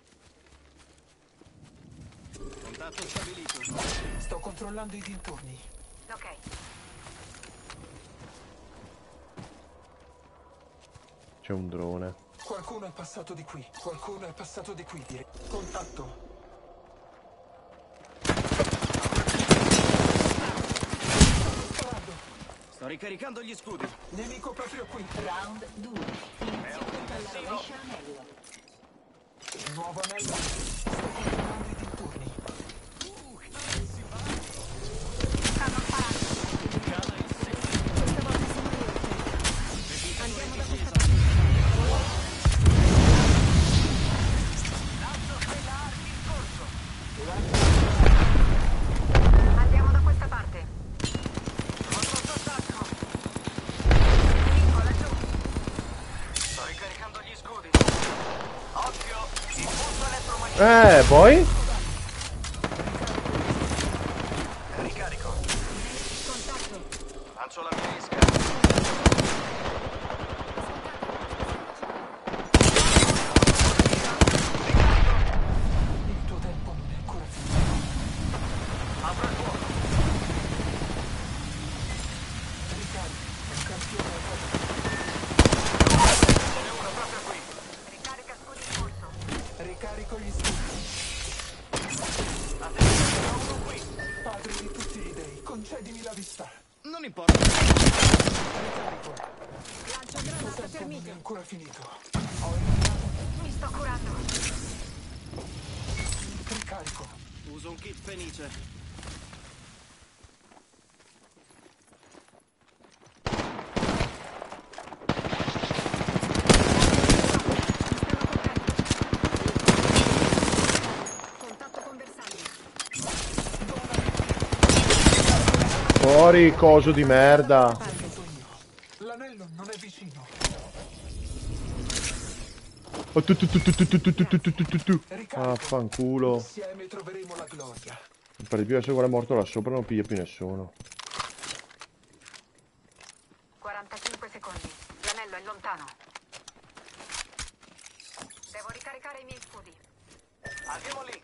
Contatto stabilito. Sto controllando i dintorni. Ok. C'è un drone. Qualcuno è passato di qui. Qualcuno è passato di qui. Dire. Contatto. Sparando. Sto ricaricando gli scudi. Nemico proprio qui. Round due. Inizio dalla rovescia anello. Nuovo anello. Sto controllando i dintorni. Stanno sparando. Questa volta siamo riusciti. Andiamo da questa parte. Andiamo da questa parte. Nemico laggiù. Sto ricaricando gli scudi. Occhio, impulso elettromagnetico. Eh, poi? Ricarico. Contatto. Lancio la mia isca. Il tuo tempo non è ancora finito. Apro il fuoco. Ricarico. Un campione è proprio. Ce n'è uno proprio qui. Ricarica scudi in corso. Ricarico gli scudi. Attenzione, ce n'è uno qui. Padre di tutti gli dei, concedimi la vista. Non importa. Ricarico. Lancio Il tuo granata per tempo non è mito. ancora finito. Ho eliminato. Mi sto curando. Ricarico. Uso un kit fenice. Contatto con bersaglio. Fuori, coso di merda. Aiuto io. L'anello non è vicino. Oh, tu, tu, tu, tu, tu, tu, tu, tu, tu, tu, tu, tu. Ah, fanculo. Insieme troveremo la gloria. Per di più adesso quello è morto là sopra non piglia più nessuno. quarantacinque secondi. L'anello è lontano. Devo ricaricare i miei scudi. Andiamo lì.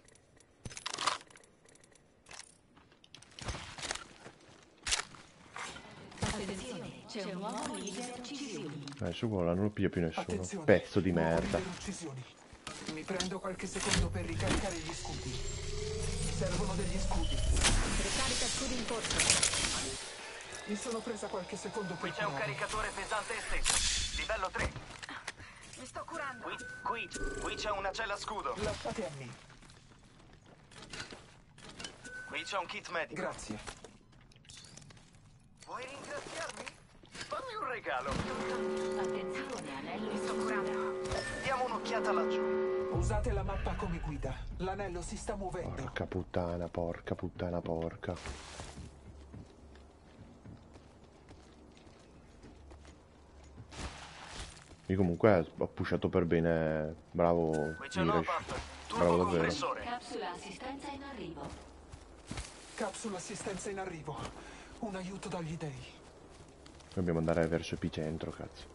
Attenzione, c'è un nuovo leader uccisioni. Adesso quello là non lo piglia più nessuno. Attenzione. Pezzo di nuovo merda. leader uccisioni. Mi prendo qualche secondo per ricaricare gli scudi. Servono degli scudi. Ricarica scudi in corso. Mi sono presa qualche secondo Qui per c'è un curare. caricatore pesante esteso. Livello tre. Mi sto curando. Qui, qui, qui c'è una cella scudo. Lasciate a me. Qui c'è un kit medico. Grazie. Vuoi ringraziarmi? Fammi un regalo. Attenzione, anello Mi sto curando. Diamo un'occhiata laggiù. Usate la mappa come guida. L'anello si sta muovendo. Porca puttana, porca puttana, porca. Io comunque ho pushato per bene. Bravo Qui c'è un Irish. hop-up. Bravo Turbo davvero. compressore. Capsula assistenza in arrivo. Capsula assistenza in arrivo. Un aiuto dagli dei. Dobbiamo andare verso epicentro, cazzo.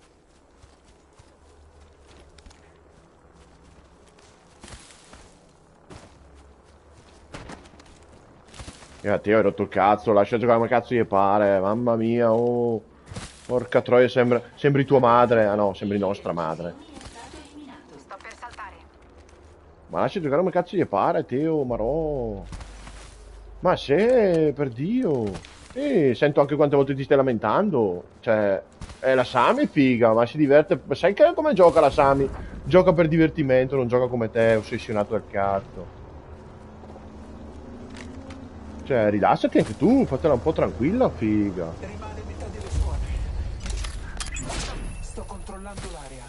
E a te hai rotto il cazzo, lascia giocare come cazzo gli pare, mamma mia, oh. Porca troia, sembra, sembri tua madre. Ah no, sembri nostra madre. Sto per saltare. Ma lascia giocare come cazzo gli pare, Teo, marò. Ma se, per Dio. Eh, sento anche quante volte ti stai lamentando. Cioè, è la Sami figa, ma si diverte. Sai che come gioca la Sami? Gioca per divertimento, non gioca come te, ossessionato al cazzo. Cioè, rilassati anche tu, fatela un po' tranquilla, figa. Rimane metà delle squadre. Sto controllando l'area.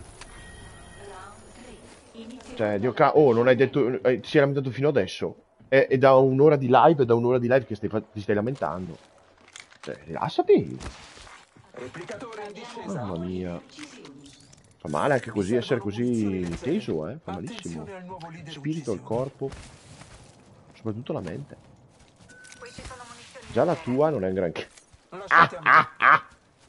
Cioè, Dio ca... Oh, non hai detto... eh, ti sei lamentato fino adesso. È, è da un'ora di live, è da un'ora di live che stai fa- ti stai lamentando. Cioè, rilassati. Replicatore in discesa. Mamma mia. Fa male anche così, essere così teso, eh. Fa malissimo. Attenzione al nuovo leader Spirito, il ucciso. corpo. Soprattutto la mente. Qui ci sono munizioni. Già la tua non è un granché. Lasciate a me. Ah, ah.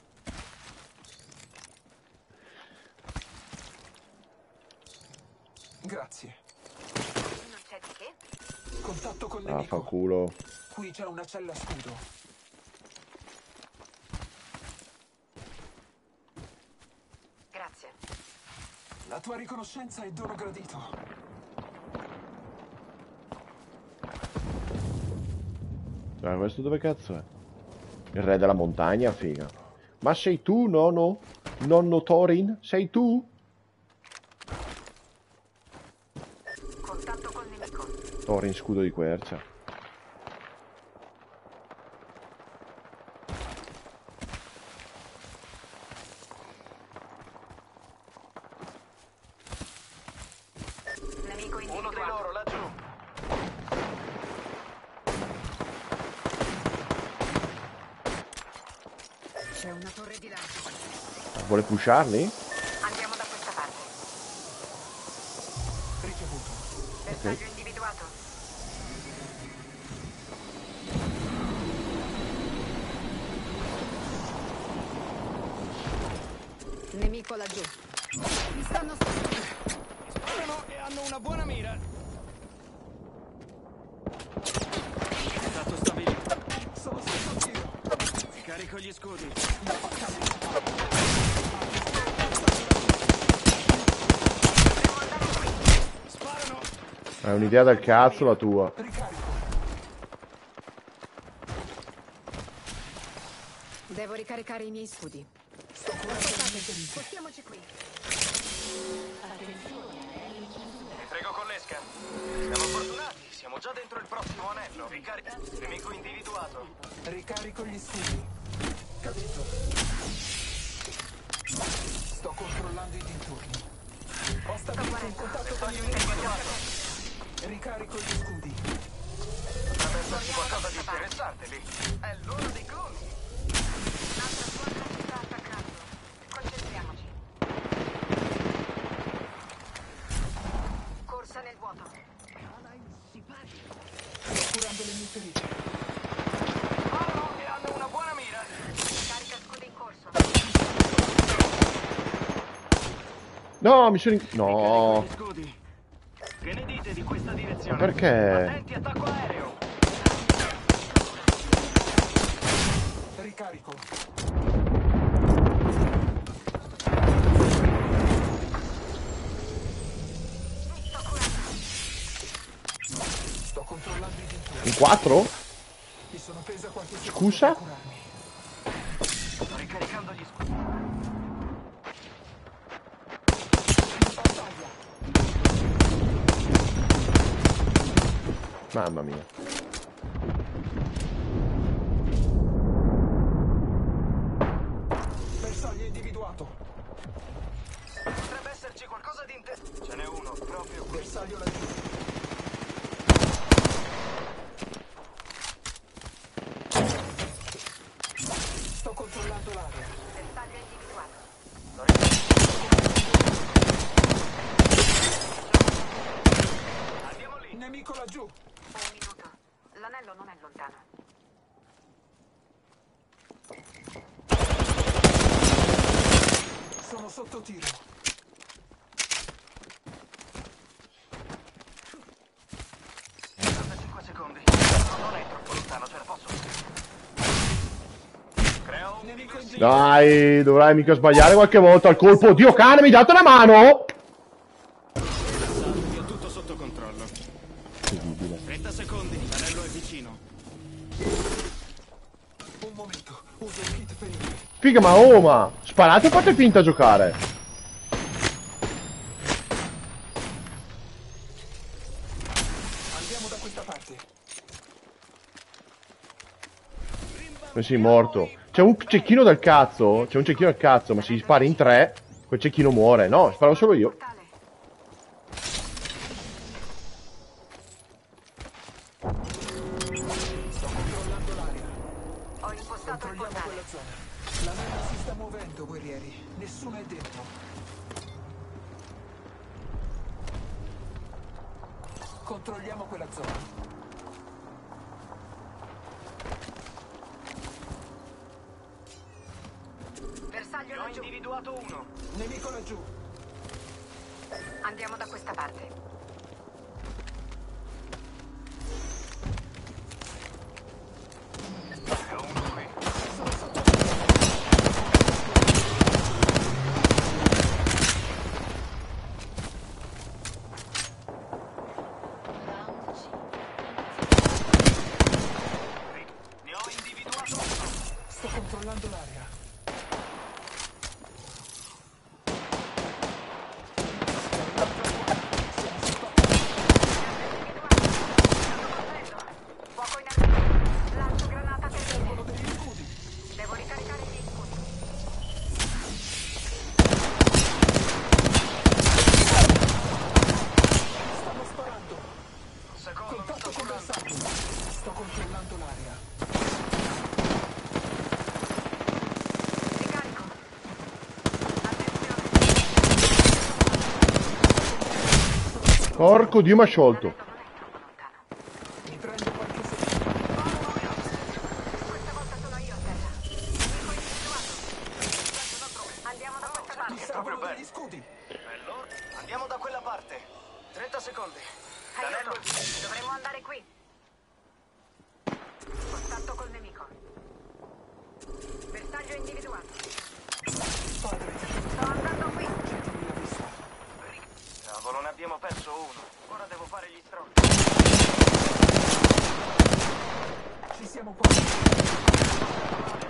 Grazie. Non c'è di che. Contatto con Ah, fa nemico. culo. Qui c'è una cella scudo. Grazie. La tua riconoscenza è dono gradito. Ah, questo dove cazzo è? Il re della montagna, figa. Ma sei tu, nonno? Nonno Thorin? Sei tu? Contatto col nemico. Thorin, scudo di quercia. Nemico Uno di individuato. loro laggiù. C'è una torre di lancio. Vuole pusharli? Andiamo da questa parte. Ricevuto. Bersaglio individuato. Nemico laggiù. Mi stanno Sparano e hanno una buona mira. Stato stabilito. Sono sotto tiro. Carico gli scudi. Sparano. È un'idea del cazzo la tua. Ricarico. Devo ricaricare i miei studi. Spostiamoci qui. Ti prego con l'esca. Siamo fortunati, siamo già dentro il prossimo anello. Ricarica. Nemico individuato. Ricarico gli scudi. Capito. Sto controllando i dintorni. Ho stabilito un contatto con il nemico. Ricarico gli scudi. Potrebbe esserci qualcosa di interessante lì. È l'ora dei cloni. L'altra squadra ci sta attaccando. Concentriamoci. Corsa nel vuoto. Sto curando le mie ferite. Sparano e hanno una buona mira. Carica scudi in corso. No, mi sono... in- No. Gli scudi. Che ne dite di questa direzione? Perché? Attenti, attacco aereo. Ricarico. Sto controllando i dintorni. In quattro? Mi sono presa qualche secondo Scusa? per curarmi. Sto ricaricando gli scudi. Battaglia. Mamma mia. Bersaglio individuato. Potrebbe esserci qualcosa di inter... Ce n'è uno, proprio qui. Bersaglio laggiù. Sto controllando l'area. Bersaglio individuato. Andiamo lì. Nemico laggiù. Un minuto. L'anello non è lontano. Sono sotto tiro. cinque secondi. Non è troppo lontano, ce la posso. Creo un Nemico in Dai, dovrai mica sbagliare qualche volta al colpo. Dio cane, mi date una mano? Io ho tutto sotto controllo. Incredibile. trenta secondi, l'anello è vicino. Figa, ma oh, ma sparate o fate finta a giocare? Andiamo da questa parte. Eh sì, morto. C'è un cecchino del cazzo. C'è un cecchino del cazzo, ma se gli spari in tre, quel cecchino muore. No, sparo solo io. Sto controllando l'area. Ho impostato il portale. Quella zona. La nave si sta muovendo, guerrieri. Nessuno è dentro. Controlliamo quella zona. Bersaglio Ne ho laggiù. individuato uno. Nemico laggiù. Andiamo da questa parte. Ne ho uno qui. Ne ho individuato uno. Sto controllando l'area. Fuoco in arrivo. Lancio granata Servono termine. degli scudi. Devo ricaricare gli scudi. Stanno sparando. Secondo mi Contatto sto con curando. bersaglio. Sto controllando l'area. Ricarico. Attenzione. Porco Dio, mi ha sciolto. Mi prendo qualche secondo. Questa volta sono io a terra. Nemico individuato. Andiamo da questa Mi parte. servono bene. degli scudi. Bello. Andiamo da quella parte. trenta secondi. L'anello Aiuto. è... Dovremmo andare qui. Contatto col nemico. Bersaglio individuato. Padre, Sto andando qui. getemi la vista. Cavolo, ne abbiamo perso uno. Ora devo fare gli stronzi. Ci siamo quasi.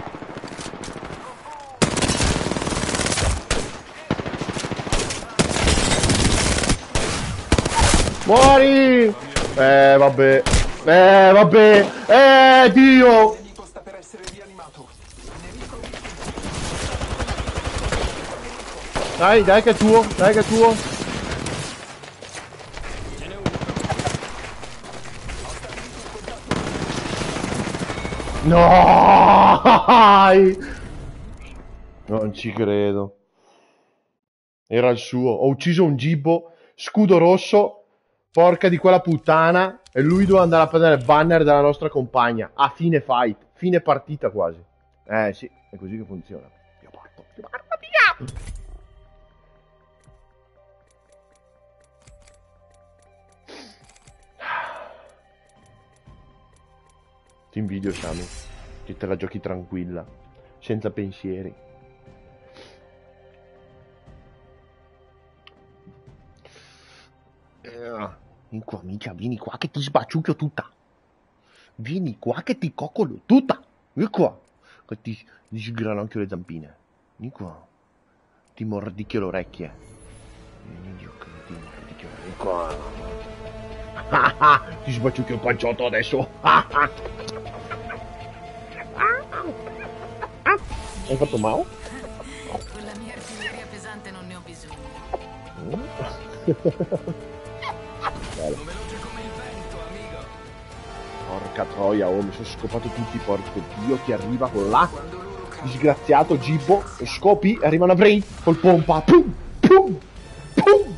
Muori! Eh, vabbè. Eh, vabbè. Eh, Dio! Il nemico sta per essere rianimato. Nemico Dai, dai che è tuo, dai che è tuo. No! Non ci credo. Era il suo. Ho ucciso un gibbo, scudo rosso, porca di quella puttana, e lui doveva andare a prendere il banner della nostra compagna. A fine fight, fine partita quasi. Eh sì, è così che funziona. Dio porco, Dio porco, via! Ti invidio, Sami, che te la giochi tranquilla, senza pensieri. Eh, vieni qua, mica, vieni qua che ti sbaciucchio tutta. Vieni qua che ti coccolo tutta. Vieni qua, che ti, ti sgranocchio le zampine. Vieni qua, ti mordicchio le orecchie. Vieni, Dio, che ti mordicchio le orecchie. Qua. Ah, ah, ti sbaciucchio il panciotto adesso. Ah, ah. Hai fatto male? Con la mia artiglieria pesante non ne ho bisogno. Veloce come il vento, amico. Porca troia, oh, mi sono scopato tutti, porco Dio, ti arriva con là. Disgraziato, gibbo, scopi, e arriva una brain col pompa. Pum, pum, pum.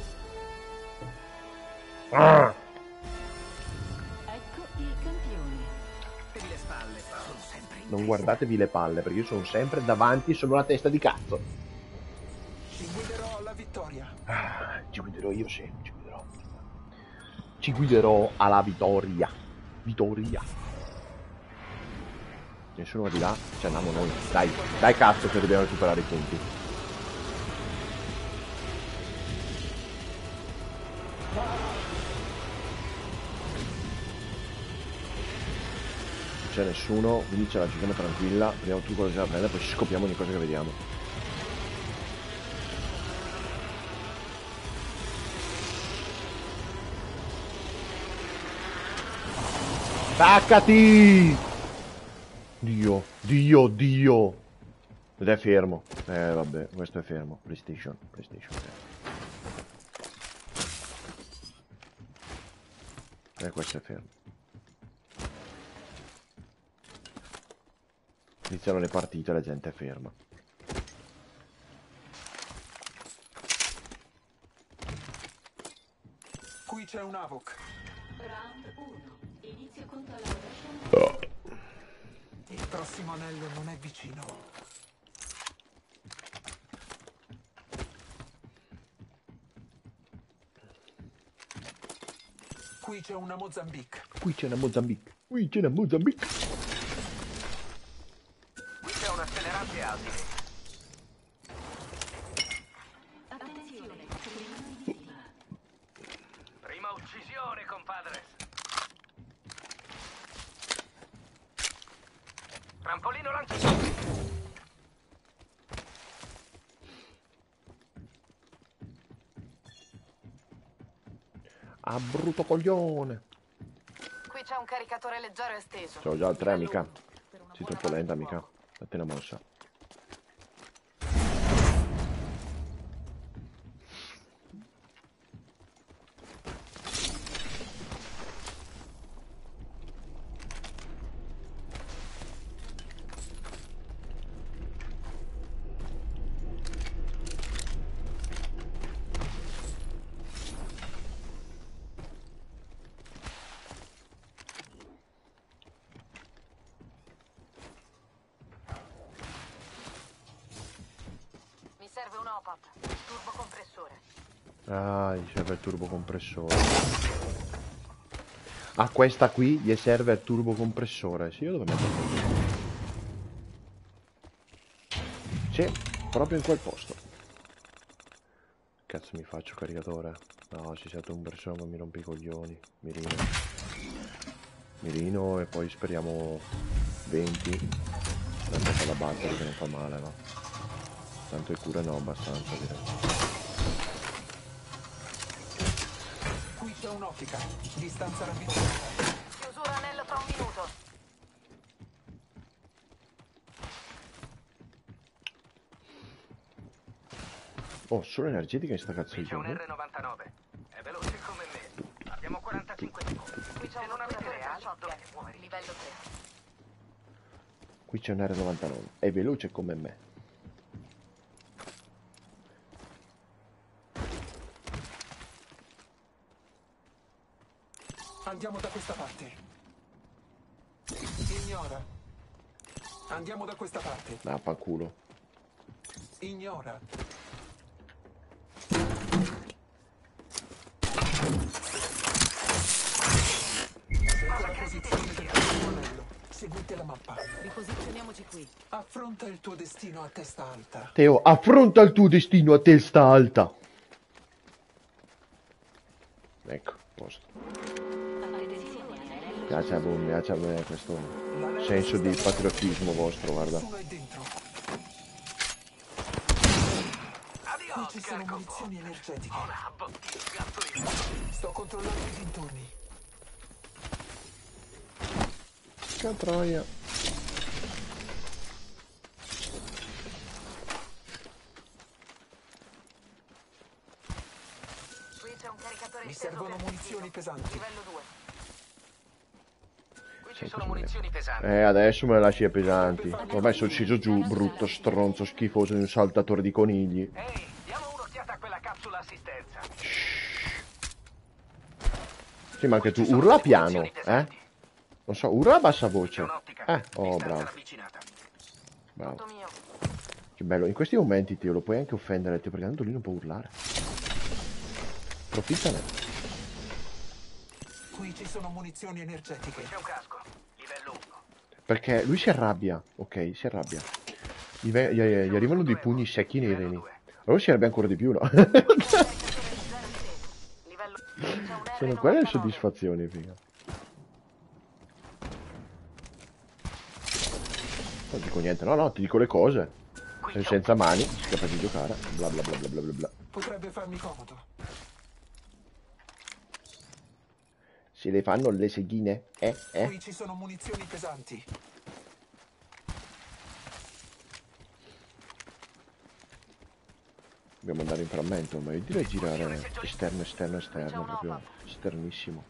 Ah. Ecco i campioni. Devi le spalle, sono sempre in Non guardatevi le palle, perché io sono sempre davanti e sono la testa di cazzo. Ci guiderò alla vittoria. Ah, ci guiderò io, sì, ci guiderò. Ci guiderò alla vittoria. Vittoria. Nessuno va di là, ci andiamo noi. Dai, dai cazzo che dobbiamo recuperare i punti. c'è nessuno, quindi ce la giochiamo tranquilla, prendiamo tutto quello che c'è da prendere, poi scopriamo ogni cosa che vediamo. Staccati! Dio, Dio, Dio! Ed è fermo. Eh vabbè, questo è fermo. PlayStation, PlayStation. E eh, questo è fermo. Iniziano le partite e la gente è ferma. Qui c'è un Avoc. Round uno. Inizio conto alla rovescia. Oh. Il prossimo anello non è vicino. Qui c'è una Mozambique. Qui c'è una Mozambique. Qui c'è una Mozambique. Qui c'è un accelerante asile. Attenzione, Prima uccisione, compadre. Trampolino lanciato. Ah, brutto coglione. Qui c'è un caricatore leggero esteso. C'ho già il tre, Livello mica. uno, per una Sei buona troppo lenta, dose di mica. fuoco. Datti una mossa. Mi serve un O P A P, turbo compressore. Ah, gli serve il turbocompressore. A questa qui gli serve il turbocompressore. Sì, io dove metto? Sì, proprio in quel posto. Cazzo mi faccio caricatore? No, si sette un bersaglio ma mi rompe i coglioni. Mirino. Mirino e poi speriamo venti. Tanto fa la batteria che non fa male, no? Tanto e cura no, abbastanza direi. Qui c'è un'ottica. Distanza ravvicinata. Chiusura anello tra un minuto. Oh, solo energetica in sta cazzo di Qui c'è un gioco. R novantanove. È veloce come me. Abbiamo quarantacinque secondi. Qui c'è Se un non avete operatore reali, shotgun. dovete muovere. Livello tre. Qui c'è un R novantanove. È veloce come me. Andiamo da questa parte. Ignora. Andiamo da questa parte. Ah, fanculo. Ignora. Ecco la posizione del prossimo anello. Seguite la mappa. Riposizioniamoci qui. Affronta il tuo destino a testa alta. Teo, affronta il tuo destino a testa alta. Ecco, posto. Piace a voi, piace a me questo senso di patriottismo vostro, guarda. Nessuno è dentro. Qui ci sono munizioni energetiche. Una bottiglia gattolino. Sto controllando i dintorni. Che troia. Qui c'è un caricatore Mi esteso servono per munizioni testino. pesanti. Livello due. Qui ci sono munizioni pesanti. Eh, adesso me le lasci a pesanti. Ormai sono sceso giù, brutto stronzo schifoso di un saltatore di conigli. Ehi, diamo un'occhiata a quella capsula assistenza. Sì, ma anche tu urla piano, eh? Non so, urla a bassa voce. Eh, oh, bravo. Bravo. Tutto mio. Che bello. In questi momenti, Teo, lo puoi anche offendere, Teo, perché tanto lui non può urlare. Approfittane. Qui ci sono munizioni energetiche. C'è un casco. Livello uno. Perché lui si arrabbia, ok, si arrabbia. Gli, ve- gli, gli arrivano dei pugni secchi nei reni. Allora si arrabbia ancora di più, no? Livello. C'è un Sono R quelle le novantanove. soddisfazioni, figa. Non dico niente, no, no, ti dico le cose. Sei senza mani, sei capace di giocare, bla bla bla bla bla bla bla. Potrebbe farmi comodo. Se le fanno le seghine, eh, eh. Qui ci sono munizioni pesanti. Dobbiamo andare in frammento, ma io direi girare esterno, esterno, esterno, proprio esternissimo.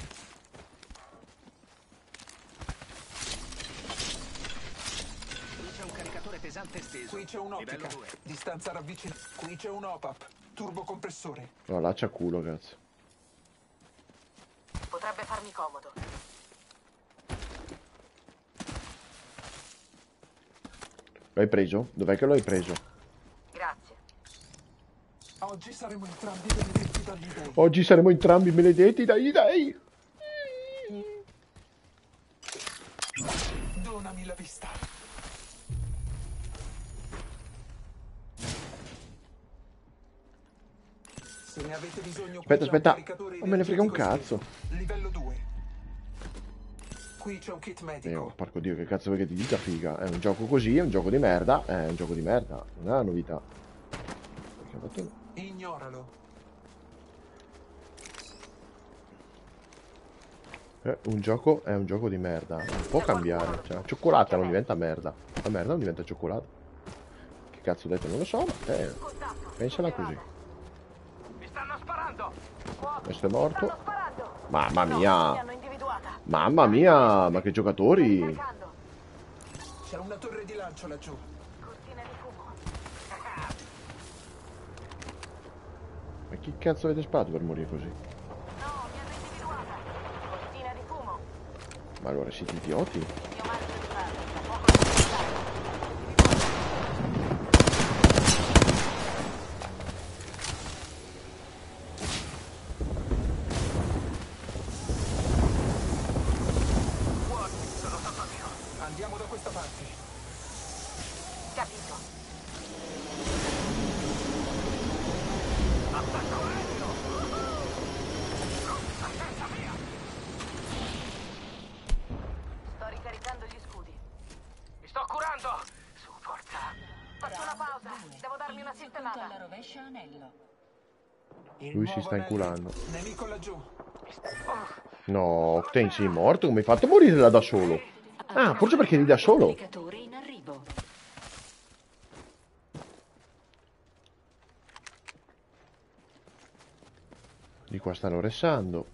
Qui c'è un caricatore pesante esteso. Qui c'è un'ottica. Distanza ravvicinata. Qui c'è un O P A P. Turbocompressore. No, là c'ha culo, cazzo. Potrebbe farmi comodo. L'hai preso? Dov'è che l'hai preso? Grazie. Oggi saremo entrambi benedetti dagli dei. Oggi saremo entrambi maledetti dagli dei. Donami la vista. Se ne avete bisogno, qui Aspetta, c'è un aspetta. caricatore Non me ne frega un energetico cazzo. esteso. Livello due. Qui c'è un kit medico. Io, porco dio, che cazzo vuoi che ti dica, figa? È un gioco così, è un gioco di merda, è un gioco di merda, non è una novità. Perché ho fatto... Ignoralo. Eh, un gioco è un gioco di merda, non può cambiare, cioè, la cioccolata non diventa merda, la merda non diventa cioccolata. Che cazzo ho detto? Non lo so, ma eh, pensala così. Mi stanno sparando! Questo è morto. Stanno sparando. Mamma Mi mia, hanno individuata. mamma mia, ma che giocatori. Cercando. C'è una torre di lancio laggiù. Cortina di fumo. Ma chi cazzo avete sparato per morire così? No, mi hanno individuata. Cortina di fumo. Ma allora siete idioti? Il mio marchio di fabbrica. Poco da Andiamo da questa parte. Capito. Sto ricaricando gli scudi. Mi sto curando! Su, forza! Faccio una pausa. Devo darmi una sistemata. alla rovescia anello. Il Lui si nuovo sta anello. inculando. Nemico laggiù. No, Octane sei morto? Come hai fatto a morire là da solo? Ah, forse perché eri da solo. Caricatore in arrivo. Di qua stanno ressando.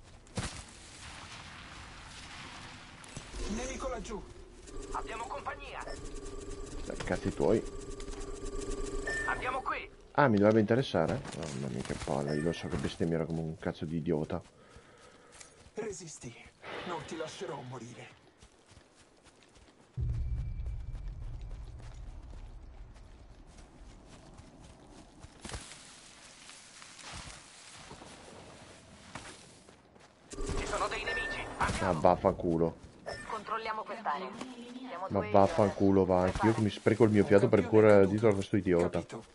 Nemico laggiù. Abbiamo compagnia! Dai, cazzi tuoi. Andiamo qui! Ah, mi dovrebbe interessare? Mamma mia che palle, io lo so che bestemmia era come un cazzo di idiota. Resisti. Non ti lascerò morire. Ci sono dei nemici! Ah, vaffanculo. Controlliamo quest'area. Siamo Ma due vaffanculo va, anch'io che mi spreco il mio fiato per correre dietro a questo idiota. Capito.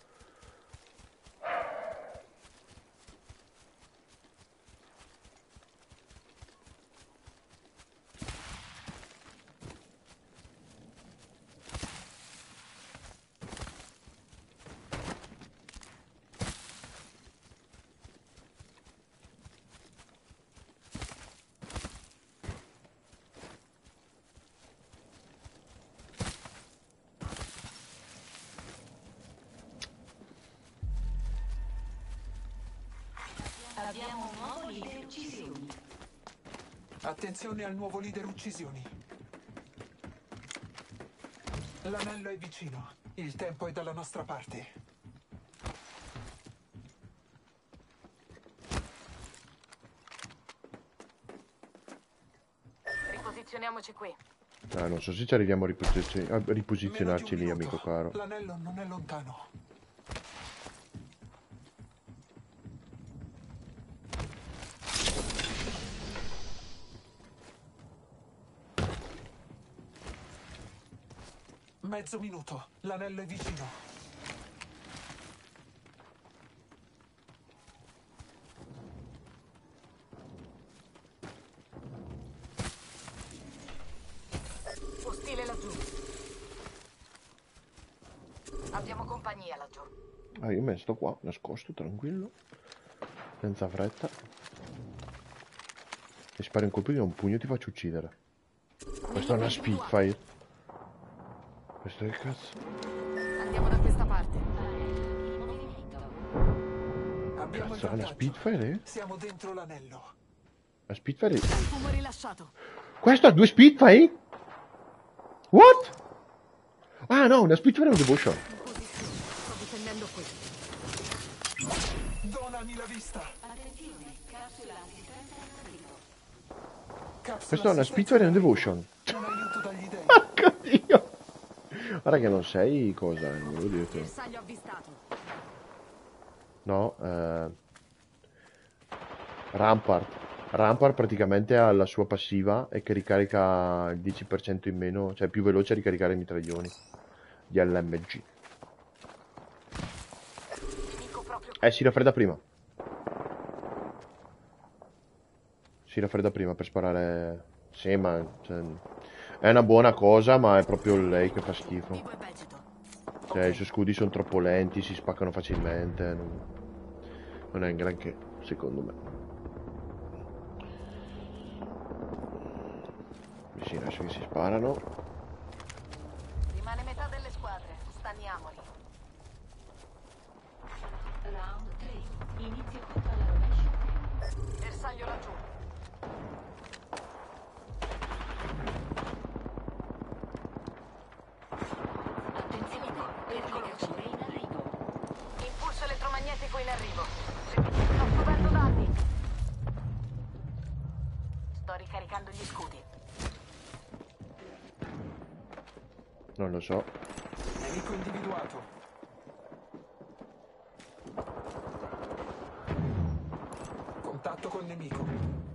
Abbiamo un nuovo leader uccisioni. Attenzione al nuovo leader uccisioni. L'anello è vicino. Il tempo è dalla nostra parte. Riposizioniamoci qui. Ah, non so se ci arriviamo a, riposizion- a Meno di riposizionarci un lì, minuto. amico caro. L'anello non è lontano. Mezzo minuto. L'anello è vicino. Ostile laggiù. Abbiamo compagnia laggiù. Ah, io me sto qua, nascosto, tranquillo. Senza fretta. E spari un colpo di un pugno e ti faccio uccidere. Questa è una Spitfire. Questo è il cazzo. Andiamo da questa parte. Abbiamo Cazzo, il è una vantaggio. Spitfire? Eh? Siamo dentro l'anello. La Spitfire? Fumo rilasciato. Questo ha due Spitfire? What? Ah no, una Spitfire è un Devotion. In posizione. Sto difendendo qui. Donami la vista. Attenzione, capsula assistenza in arrivo. Capsula Questo è una assistenza Spitfire e un in arrivo. Devotion. Un aiuto dagli dei. Porca Dio. Guarda che non sei cosa, eh, volevo dirti. Bersaglio avvistato. No, eh... Rampart. Rampart praticamente ha la sua passiva e che ricarica il dieci per cento in meno, cioè è più veloce a ricaricare i mitraglioni di L M G. Eh, si raffredda prima. Si raffredda prima per sparare. Sì, ma cioè, è una buona cosa, ma è proprio lei che fa schifo. Vivo e vegeto. Cioè, i suoi scudi sono troppo lenti, si spaccano facilmente. Non, non è un granché, secondo me. Sì, adesso che si sparano. Rimane metà delle squadre. Stanniamoli. Round tre. Inizio colpo alla rovescia. Bersaglio laggiù. Attenzione, replicazione in arrivo. Impulso elettromagnetico in arrivo. Sto subendo danni. Sto ricaricando gli scudi. Non lo so. Nemico individuato. Contatto col nemico.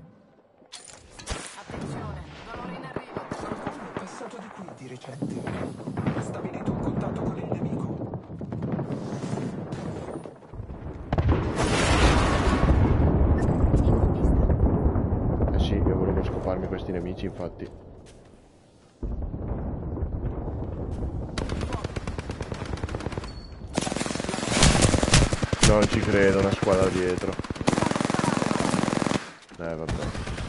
Attenzione, valore in arrivo. Qualcuno è passato di qui di recente. Stabilito un contatto con il nemico. Eh sì, io volevo scoparmi questi nemici, infatti. Non ci credo, una squadra dietro. Eh, vabbè.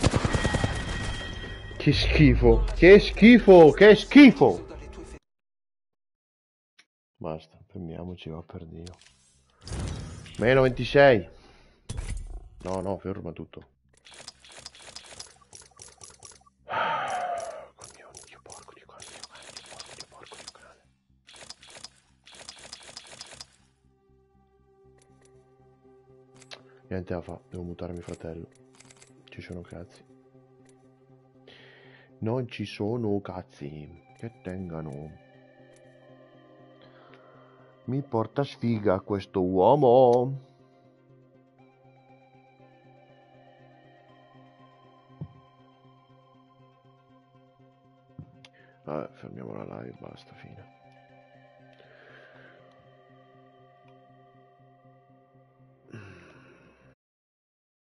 Che schifo, che schifo, che schifo. Basta, fermiamoci, va per Dio. Meno ventisei. No, no, ferma tutto. Dio porco di cane, Dio cane, Dio porco, Dio porco di cane. Niente da fa, devo mutare mio fratello. Ci sono cazzi. Non ci sono cazzi che tengano. Mi porta sfiga questo uomo. Vabbè, fermiamo la live, basta, fine.